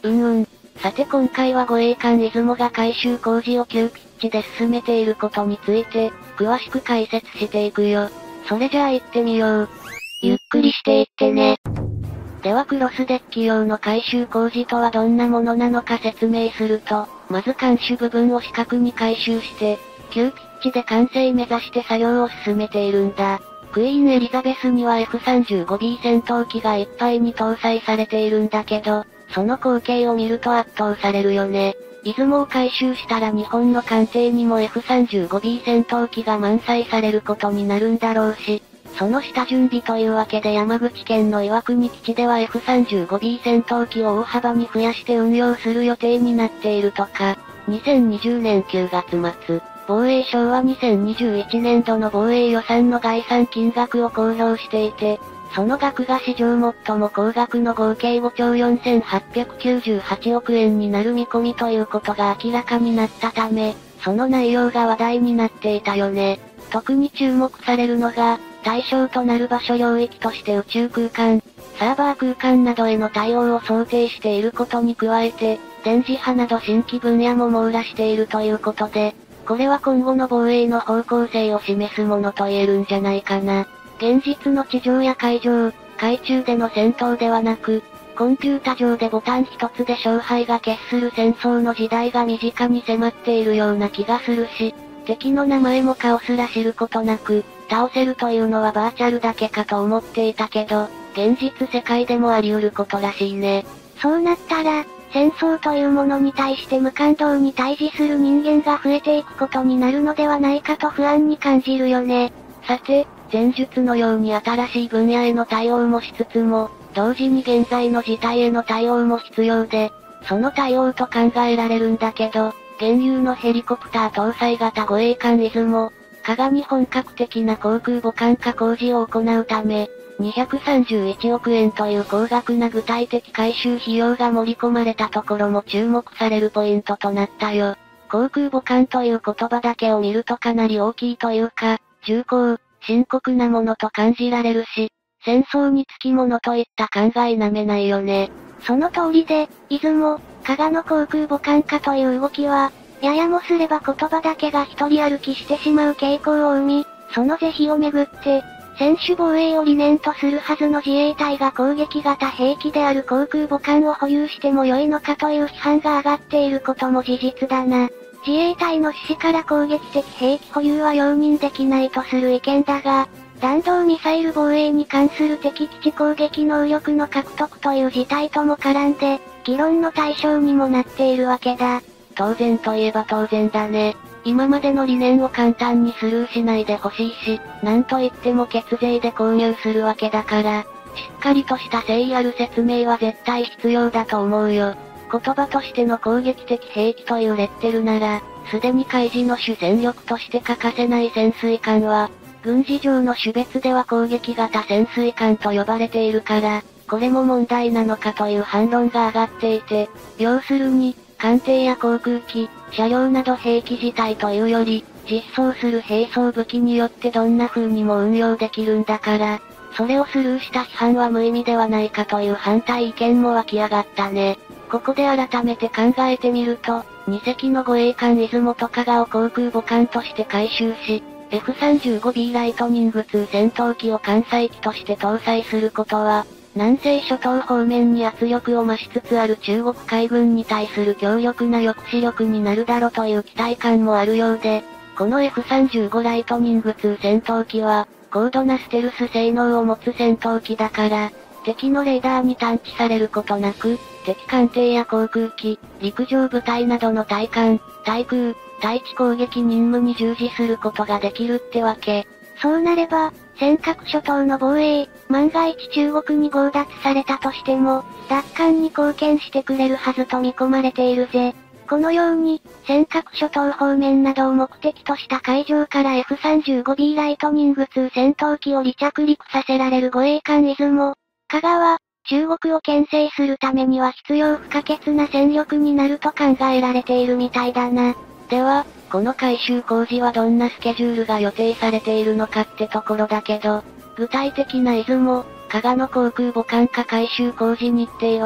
うんうん。さて今回は護衛艦出雲が改修工事を急ピッチで進めていることについて、詳しく解説していくよ。それじゃあ行ってみよう。 ゆっくりしていってね。 ではクロスデッキ用の改修工事とはどんなものなのか説明すると、まず艦首部分を四角に改修して、急ピッチで完成目指して作業を進めているんだ。クイーンエリザベスには エフさんじゅうごビー 戦闘機がいっぱいに搭載されているんだけど、その光景を見ると圧倒されるよね。出雲を改修したら日本の艦艇にも エフさんじゅうごビー 戦闘機が満載されることになるんだろうし、その下準備というわけで山口県の岩国基地では エフさんじゅうごビー 戦闘機を大幅に増やして運用する予定になっているとか、にせんにじゅうねんくがつ末、防衛省はにせんにじゅういちねんどの防衛予算の概算金額を公表していて、その額が史上最も高額の合計ごちょうよんせんはっぴゃくきゅうじゅうはちおくえんになる見込みということが明らかになったため、その内容が話題になっていたよね。特に注目されるのが、対象となる場所領域として宇宙空間、サーバー空間などへの対応を想定していることに加えて、電磁波など新規分野も網羅しているということで、これは今後の防衛の方向性を示すものと言えるんじゃないかな。現実の地上や海上、海中での戦闘ではなく、コンピュータ上でボタン一つで勝敗が決する戦争の時代が身近に迫っているような気がするし、敵の名前も顔すら知ることなく、倒せるというのはバーチャルだけかと思っていたけど、現実世界でもあり得ることらしいね。 そうなったら、戦争というものに対して無感動に対峙する人間が増えていくことになるのではないかと不安に感じるよね。 さて、前述のように新しい分野への対応もしつつも、同時に現在の事態への対応も必要で、その対応と考えられるんだけど、現有のヘリコプター搭載型護衛艦出雲、加賀に本格的な航空母艦化工事を行うため、にひゃくさんじゅういちおくえんという高額な具体的改修費用が盛り込まれたところも注目されるポイントとなったよ。航空母艦という言葉だけを見るとかなり大きいというか、重厚、深刻なものと感じられるし、戦争につきものといった考えなめないよね。 その通りで、出雲、加賀の航空母艦化という動きは、ややもすれば言葉だけが一人歩きしてしまう傾向を生み、その是非をめぐって、専守防衛を理念とするはずの自衛隊が攻撃型兵器である航空母艦を保有しても良いのかという批判が上がっていることも事実だな。自衛隊の趣旨から攻撃的兵器保有は容認できないとする意見だが、弾道ミサイル防衛に関する敵基地攻撃能力の獲得という事態とも絡んで、議論の対象にもなっているわけだ。 当然といえば当然だね。今までの理念を簡単にスルーしないでほしいし、なんといっても血税で購入するわけだから、しっかりとした誠意ある説明は絶対必要だと思うよ。言葉としての攻撃的兵器というレッテルなら、すでに海事の主戦力として欠かせない潜水艦は、軍事上の種別では攻撃型潜水艦と呼ばれているから、これも問題なのかという反論が上がっていて、要するに、艦艇や航空機、車両など兵器自体というより、実装する兵装武器によってどんな風にも運用できるんだから、それをスルーした批判は無意味ではないかという反対意見も湧き上がったね。ここで改めて考えてみると、にせきの護衛艦出雲と加賀を航空母艦として改修し、エフさんじゅうごビー ライトニングツー戦闘機を艦載機として搭載することは、南西諸島方面に圧力を増しつつある中国海軍に対する強力な抑止力になるだろうという期待感もあるようで、この エフさんじゅうご ライトニングツー戦闘機は、高度なステルス性能を持つ戦闘機だから、敵のレーダーに探知されることなく、敵艦艇や航空機、陸上部隊などの対艦、対空、対地攻撃任務に従事することができるってわけ。 そうなれば、尖閣諸島の防衛、万が一中国に強奪されたとしても、奪還に貢献してくれるはずと見込まれているぜ。このように、尖閣諸島方面などを目的とした海上から エフさんじゅうごビー ライトニングツー戦闘機を離着陸させられる護衛艦出雲、加賀は、中国を牽制するためには必要不可欠な戦力になると考えられているみたいだな。 では、この改修工事はどんなスケジュールが予定されているのかってところだけど、具体的な出雲、加賀の航空母艦化改修工事日程は、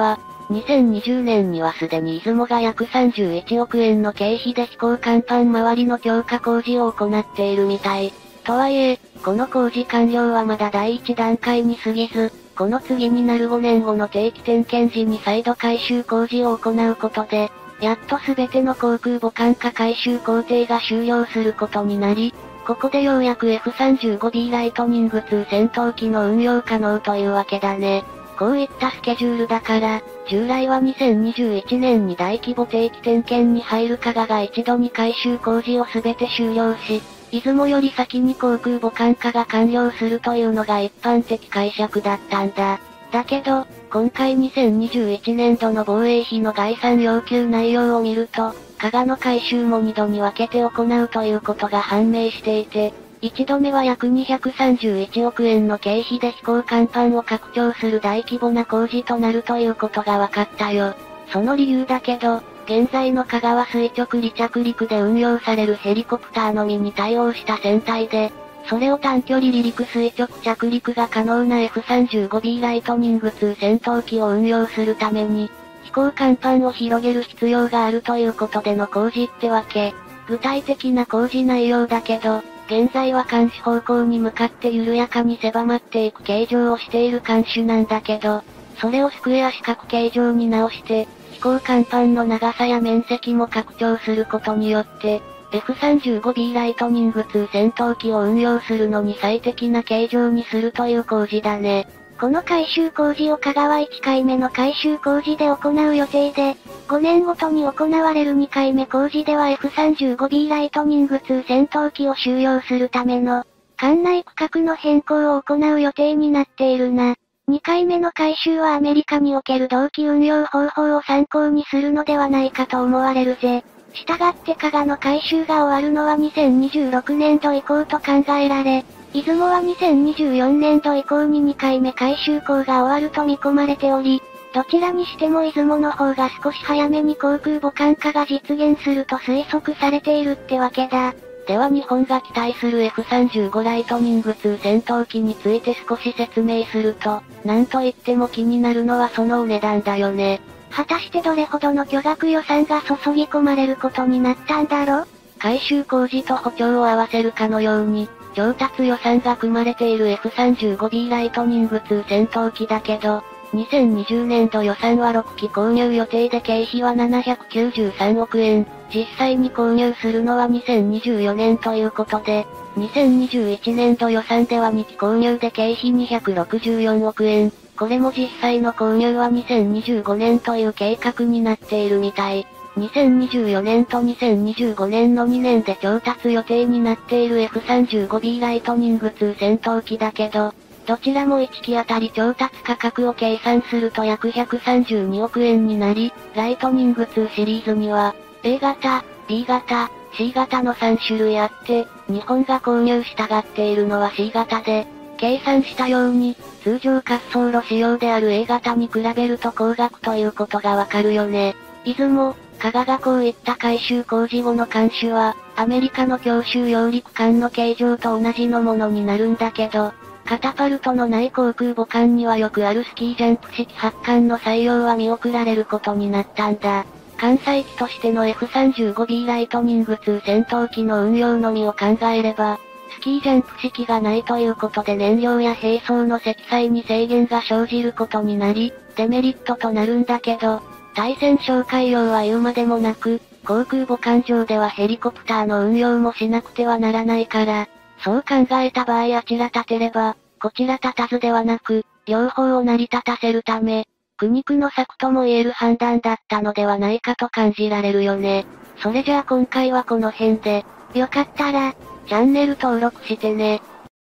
にせんにじゅうねんにはすでに出雲が約さんじゅういちおくえんの経費で飛行甲板周りの強化工事を行っているみたい。とはいえ、この工事完了はまだ第一段階に過ぎず、この次になるごねんごの定期点検時に再度改修工事を行うことで、やっとすべての航空母艦化改修工程が終了することになり、ここでようやく エフさんじゅうごビー ライトニングツー戦闘機の運用可能というわけだね。こういったスケジュールだから、従来はにせんにじゅういちねんに大規模定期点検に入る加賀が一度に改修工事をすべて終了し、出雲より先に航空母艦化が完了するというのが一般的解釈だったんだ。だけど、今回にせんにじゅういちねんどの防衛費の概算要求内容を見ると、加賀の改修もにどに分けて行うということが判明していて、いちどめは約にひゃくさんじゅういちおくえんの経費で飛行甲板を拡張する大規模な工事となるということが分かったよ。その理由だけど、現在の加賀は垂直離着陸で運用されるヘリコプターのみに対応した船体で、それを短距離離陸垂直着陸が可能な エフさんじゅうごビー ライトニングツー戦闘機を運用するために、飛行甲板を広げる必要があるということでの工事ってわけ。具体的な工事内容だけど、現在は監視方向に向かって緩やかに狭まっていく形状をしている監視なんだけど、それをスクエア四角形状に直して、飛行甲板の長さや面積も拡張することによって、エフさんじゅうごビー ライトニングツー戦闘機を運用するのに最適な形状にするという工事だね。 この改修工事を加賀はいっかいめの改修工事で行う予定で、ごねんごとに行われるにかいめ工事では エフさんじゅうごビー ライトニングツー戦闘機を収容するための、艦内区画の変更を行う予定になっているな。にかいめの改修はアメリカにおける同機運用方法を参考にするのではないかと思われるぜ。したがって加賀の改修が終わるのはにせんにじゅうろくねんど以降と考えられ、出雲はにせんにじゅうよねんど以降ににかいめ改修工が終わると見込まれており、どちらにしても出雲の方が少し早めに航空母艦化が実現すると推測されているってわけだ。 では日本が期待する エフさんじゅうご ライトニングツー戦闘機について少し説明すると、なんといっても気になるのはそのお値段だよね。 果たしてどれほどの巨額予算が注ぎ込まれることになったんだろ？ 改修工事と補強を合わせるかのように、調達予算が組まれている エフさんじゅうごビー ライトニングツー戦闘機だけど、にせんにじゅうねんど予算はろっき購入予定で経費はななひゃくきゅうじゅうさんおくえん、実際に購入するのはにせんにじゅうよねんということで、にせんにじゅういちねんど予算ではにき購入で経費にひゃくろくじゅうよんおくえん、これも実際の購入はにせんにじゅうごねんという計画になっているみたい。にせんにじゅうよねんとにせんにじゅうごねんのにねんで調達予定になっている エフさんじゅうごビー ライトニングツー戦闘機だけど、どちらもいっきあたり調達価格を計算すると約ひゃくさんじゅうにおくえんになり、ライトニングツーシリーズには、エー 型、ビー 型、シー 型のさんしゅるいあって、日本が購入したがっているのは シー 型で、計算したように、通常滑走路仕様である エー 型に比べると高額ということがわかるよね。出雲、加賀がこういった改修工事後の艦種は、アメリカの強襲揚陸艦の形状と同じのものになるんだけど、カタパルトのない航空母艦にはよくあるスキージャンプ式発艦の採用は見送られることになったんだ。艦載機としての エフさんじゅうごビー ライトニングツー戦闘機の運用のみを考えれば、スキージャンプ式がないということで燃料や並走の積載に制限が生じることになり、デメリットとなるんだけど、対戦哨戒量は言うまでもなく、航空母艦上ではヘリコプターの運用もしなくてはならないから、そう考えた場合あちら立てれば、こちら立たずではなく、両方を成り立たせるため、苦肉の策とも言える判断だったのではないかと感じられるよね。それじゃあ今回はこの辺で、 よかったら、 チャンネル登録してね。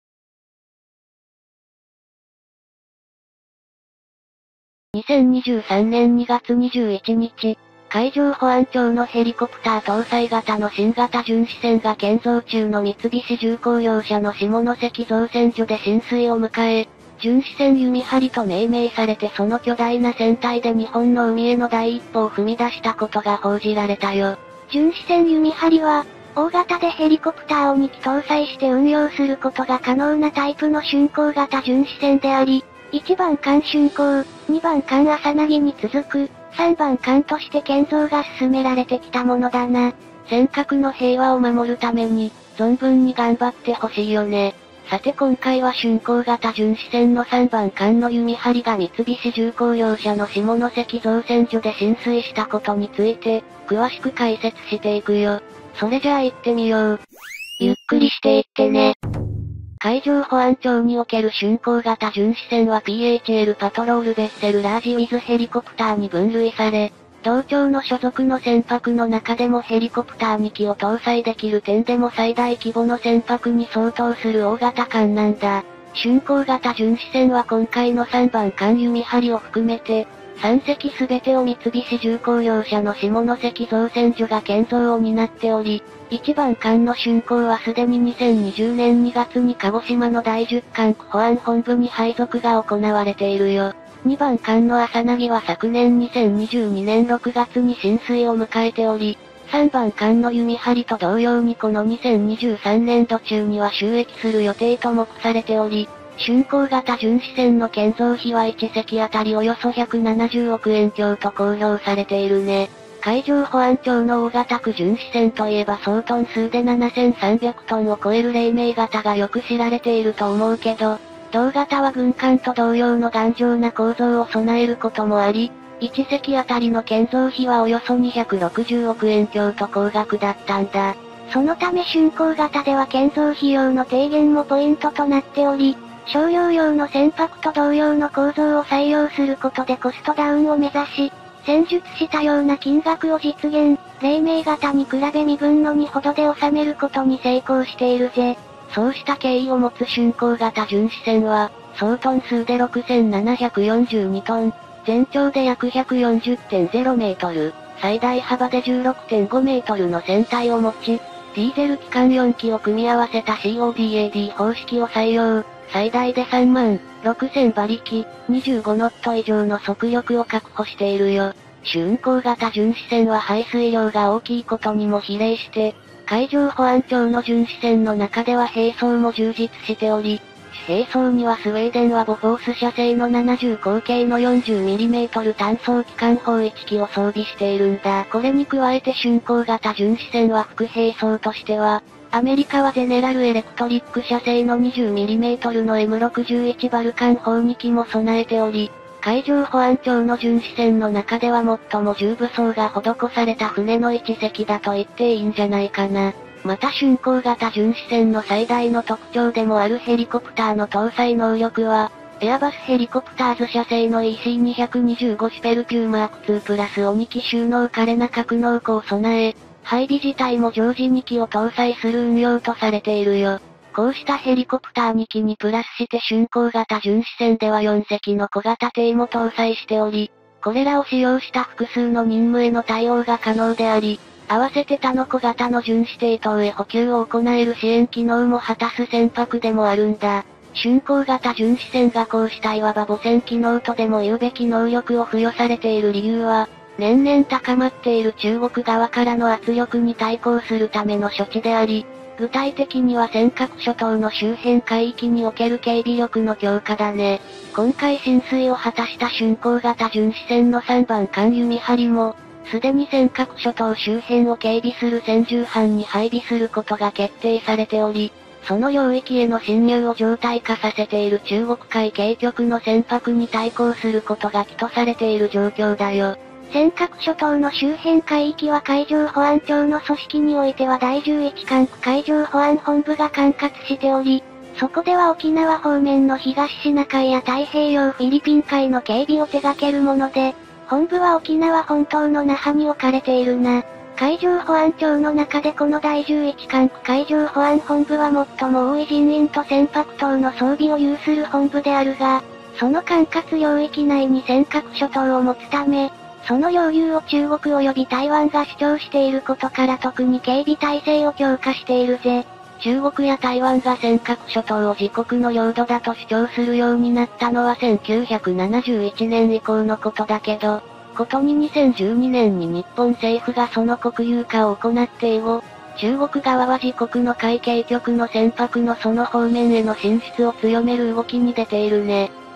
にせんにじゅうさんねんにがつにじゅういちにち、海上保安庁のヘリコプター搭載型の新型巡視船が建造中の三菱重工業者の下関造船所で浸水を迎え、巡視船弓張と命名されてその巨大な船体で日本の海への第一歩を踏み出したことが報じられたよ。 巡視船弓張は、大型でヘリコプターをにき搭載して運用することが可能なタイプの巡航型巡視船であり、 いちばん艦竣工、にばん艦浅薙に続く、さんばん艦として建造が進められてきたものだな。 尖閣の平和を守るために、存分に頑張ってほしいよね。さて今回は竣工型巡視船のさんばん艦の弓張が三菱重工業者の下関造船所で浸水したことについて、詳しく解説していくよ。それじゃあ行ってみよう。ゆっくりしていってね。海上保安庁における竣工型巡視船は ピーエイチエル パトロールベッセルラージウィズヘリコプターに分類され、同庁の所属の船舶の中でもヘリコプターに機を搭載できる点でも最大規模の船舶に相当する大型艦なんだ。竣工型巡視船は今回のさんばん艦弓張を含めて、さん隻すべてを三菱重工業者の下関造船所が建造を担っており、いちばん艦の竣工はすでににせんにじゅうねんにがつに鹿児島の第じゅっ艦保安本部に配属が行われているよ。にばん艦の浅薙は昨年にせんにじゅうにねんろくがつに浸水を迎えており、さんばん艦の弓張と同様にこのにせんにじゅうさんねんど中には就役する予定と目されており、竣工型巡視船の建造費はいち隻あたりおよそひゃくななじゅうおくえん強と公表されているね。海上保安庁の大型区巡視船といえば総トン数でななせんさんびゃくトンを超える黎明型がよく知られていると思うけど、同型は軍艦と同様の頑丈な構造を備えることもあり、いち隻あたりの建造費はおよそにひゃくろくじゅうおくえん強と高額だったんだ。 そのため竣工型では建造費用の低減もポイントとなっており、商用用の船舶と同様の構造を採用することでコストダウンを目指し、戦術したような金額を実現、黎明型に比べ身分のにほどで収めることに成功しているぜ。 そうした経緯を持つ竣工型巡視船は、総トン数でろくせんななひゃくよんじゅうにトン、全長で約 ひゃくよんじゅってんゼロメートル、最大幅で じゅうろくてんごメートルの船体を持ち、ディーゼル機関よんきを組み合わせた シーオーディーエーディー 方式を採用。最大でさんまんろくせんばりき、にじゅうごノット以上の速力を確保しているよ。竣工型巡視船は排水量が大きいことにも比例して、海上保安庁の巡視船の中では兵装も充実しており、兵装にはスウェーデンはボフォース社製のななじゅう口径の よんじゅうミリメートル 単装機関砲いちきを装備しているんだ。これに加えて竣工型巡視船は副兵装としては、アメリカはゼネラルエレクトリック社製の にじゅうミリメートル の エムろくじゅういち バルカン砲にきも備えており、海上保安庁の巡視船の中では最も重武装が施された船の一隻だと言っていいんじゃないかな。また竣工型巡視船の最大の特徴でもあるヘリコプターの搭載能力は、エアバスヘリコプターズ社製の イーシーにひゃくにじゅうご シュペルキューマークツープラスをにき収納可能格納庫を備え、配備自体も常時にきを搭載する運用とされているよ。こうしたヘリコプターにきにプラスして竣工型巡視船ではよん隻の小型艇も搭載しており、これらを使用した複数の任務への対応が可能であり、合わせて他の小型の巡視艇等へ補給を行える支援機能も果たす船舶でもあるんだ。竣工型巡視船がこうしたいわば母船機能とでも言うべき能力を付与されている理由は、年々高まっている中国側からの圧力に対抗するための処置であり、具体的には尖閣諸島の周辺海域における警備力の強化だね。今回浸水を果たした竣工型巡視船のさんばん艦弓張も、すでに尖閣諸島周辺を警備する専従班に配備することが決定されており、その領域への侵入を常態化させている中国海警局の船舶に対抗することが期とされている状況だよ。 尖閣諸島の周辺海域は海上保安庁の組織においてはだいじゅういち艦海上保安本部が管轄しており、そこでは沖縄方面の東シナ海や太平洋フィリピン海の警備を手掛けるもので、本部は沖縄本島の那覇に置かれているな。海上保安庁の中でこのだいじゅういち艦海上保安本部は最も多い人員と船舶等の装備を有する本部であるが、その管轄領域内に尖閣諸島を持つため、その領有を中国及び台湾が主張していることから特に警備体制を強化しているぜ。 中国や台湾が尖閣諸島を自国の領土だと主張するようになったのはせんきゅうひゃくななじゅういちねん以降のことだけど、ことににせんじゅうにねんに日本政府がその国有化を行って以後、中国側は自国の海警局の船舶のその方面への進出を強める動きに出ているね。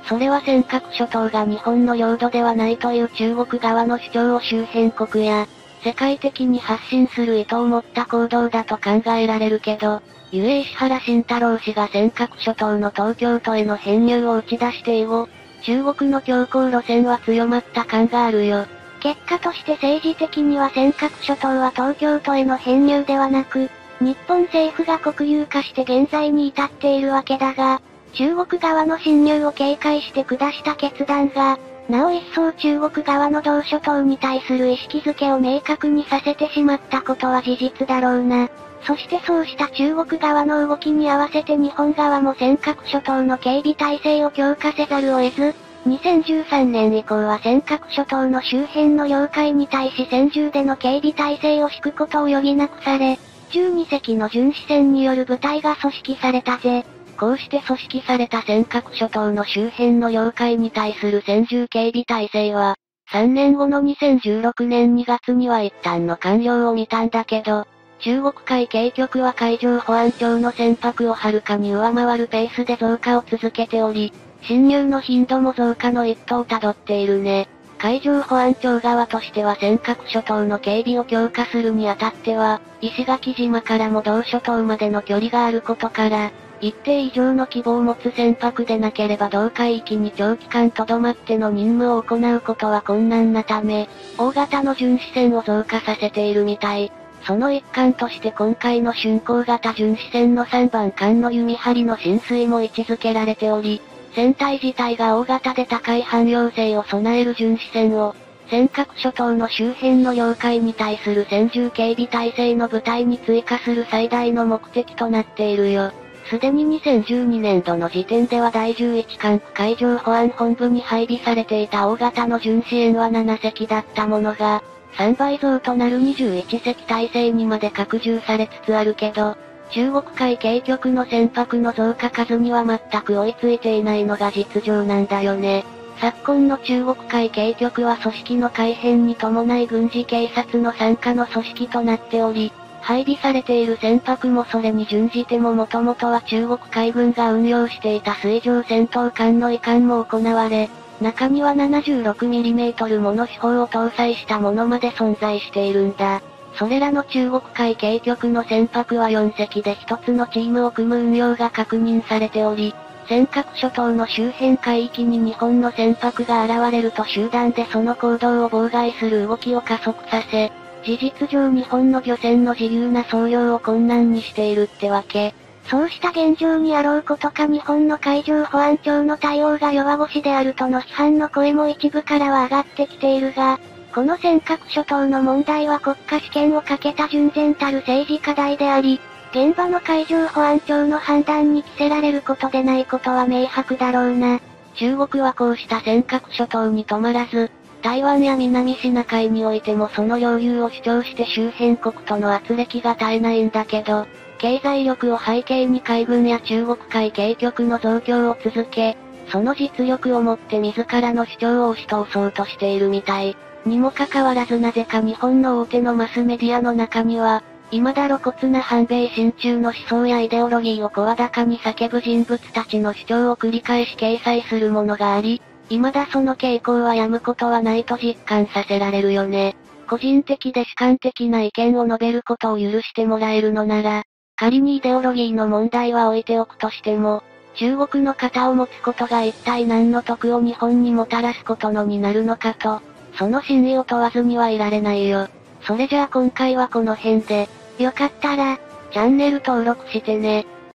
それは尖閣諸島が日本の領土ではないという中国側の主張を周辺国や、世界的に発信する意図を持った行動だと考えられるけど、ゆえ石原慎太郎氏が尖閣諸島の東京都への編入を打ち出して以後、中国の強硬路線は強まった感があるよ。 結果として政治的には尖閣諸島は東京都への編入ではなく、日本政府が国有化して現在に至っているわけだが、中国側の侵入を警戒して下した決断が、なお一層中国側の同諸島に対する意識づけを明確にさせてしまったことは事実だろうな。そしてそうした中国側の動きに合わせて日本側も尖閣諸島の警備体制を強化せざるを得ず、にせんじゅうさんねん以降は尖閣諸島の周辺の領海に対し専従での警備体制を敷くことを余儀なくされ、じゅうにせきの巡視船による部隊が組織されたぜ。 こうして組織された尖閣諸島の周辺の領海に対する専従警備体制は、さんねんごのにせんじゅうろくねんにがつには一旦の完了を見たんだけど、中国海警局は海上保安庁の船舶をはるかに上回るペースで増加を続けており、侵入の頻度も増加の一途をたどっているね。海上保安庁側としては尖閣諸島の警備を強化するにあたっては、石垣島からも同諸島までの距離があることから、一定以上の規模を持つ船舶でなければ同海域に長期間留まっての任務を行うことは困難なため、大型の巡視船を増加させているみたい。その一環として今回の巡航型巡視船のさんばん艦の弓張の進水も位置づけられており、船体自体が大型で高い汎用性を備える巡視船を、尖閣諸島の周辺の領海に対する専従警備体制の部隊に追加する最大の目的となっているよ。すでににせんじゅうにねんどの時点ではだいじゅういち管区海上保安本部に配備されていた大型の巡視船はななせきだったものが、さんばい増となるにじゅういちせき体制にまで拡充されつつあるけど、中国海警局の船舶の増加数には全く追いついていないのが実情なんだよね。昨今の中国海警局は組織の改変に伴い軍事警察の傘下の組織となっており、配備されている船舶もそれに準じてももともとは中国海軍が運用していた水上戦闘艦の移管も行われ、中には ななじゅうろくミリメートル もの主砲を搭載したものまで存在しているんだ。それらの中国海警局の船舶はよんせきでひとつのチームを組む運用が確認されており、尖閣諸島の周辺海域に日本の船舶が現れると集団でその行動を妨害する動きを加速させ、事実上日本の漁船の自由な操業を困難にしているってわけ。 そうした現状にあろうことか日本の海上保安庁の対応が弱腰であるとの批判の声も一部からは上がってきているが、この尖閣諸島の問題は国家主権をかけた純然たる政治課題であり、現場の海上保安庁の判断に着せられることでないことは明白だろうな。 中国はこうした尖閣諸島に止まらず、台湾や南シナ海においてもその領有を主張して周辺国との圧力が絶えないんだけど、経済力を背景に海軍や中国海警局の増強を続け、その実力をもって自らの主張を押し通そうとしているみたい。にもかかわらずなぜか日本の大手のマスメディアの中には、未だ露骨な反米親中の思想やイデオロギーを声高に叫ぶ人物たちの主張を繰り返し掲載するものがあり、未だその傾向はやむことはないと実感させられるよね。個人的で主観的な意見を述べることを許してもらえるのなら、仮にイデオロギーの問題は置いておくとしても、中国の肩を持つことが一体何の得を日本にもたらすことのになるのかと、その真意を問わずにはいられないよ。それじゃあ今回はこの辺で、 よかったら、 チャンネル登録してね。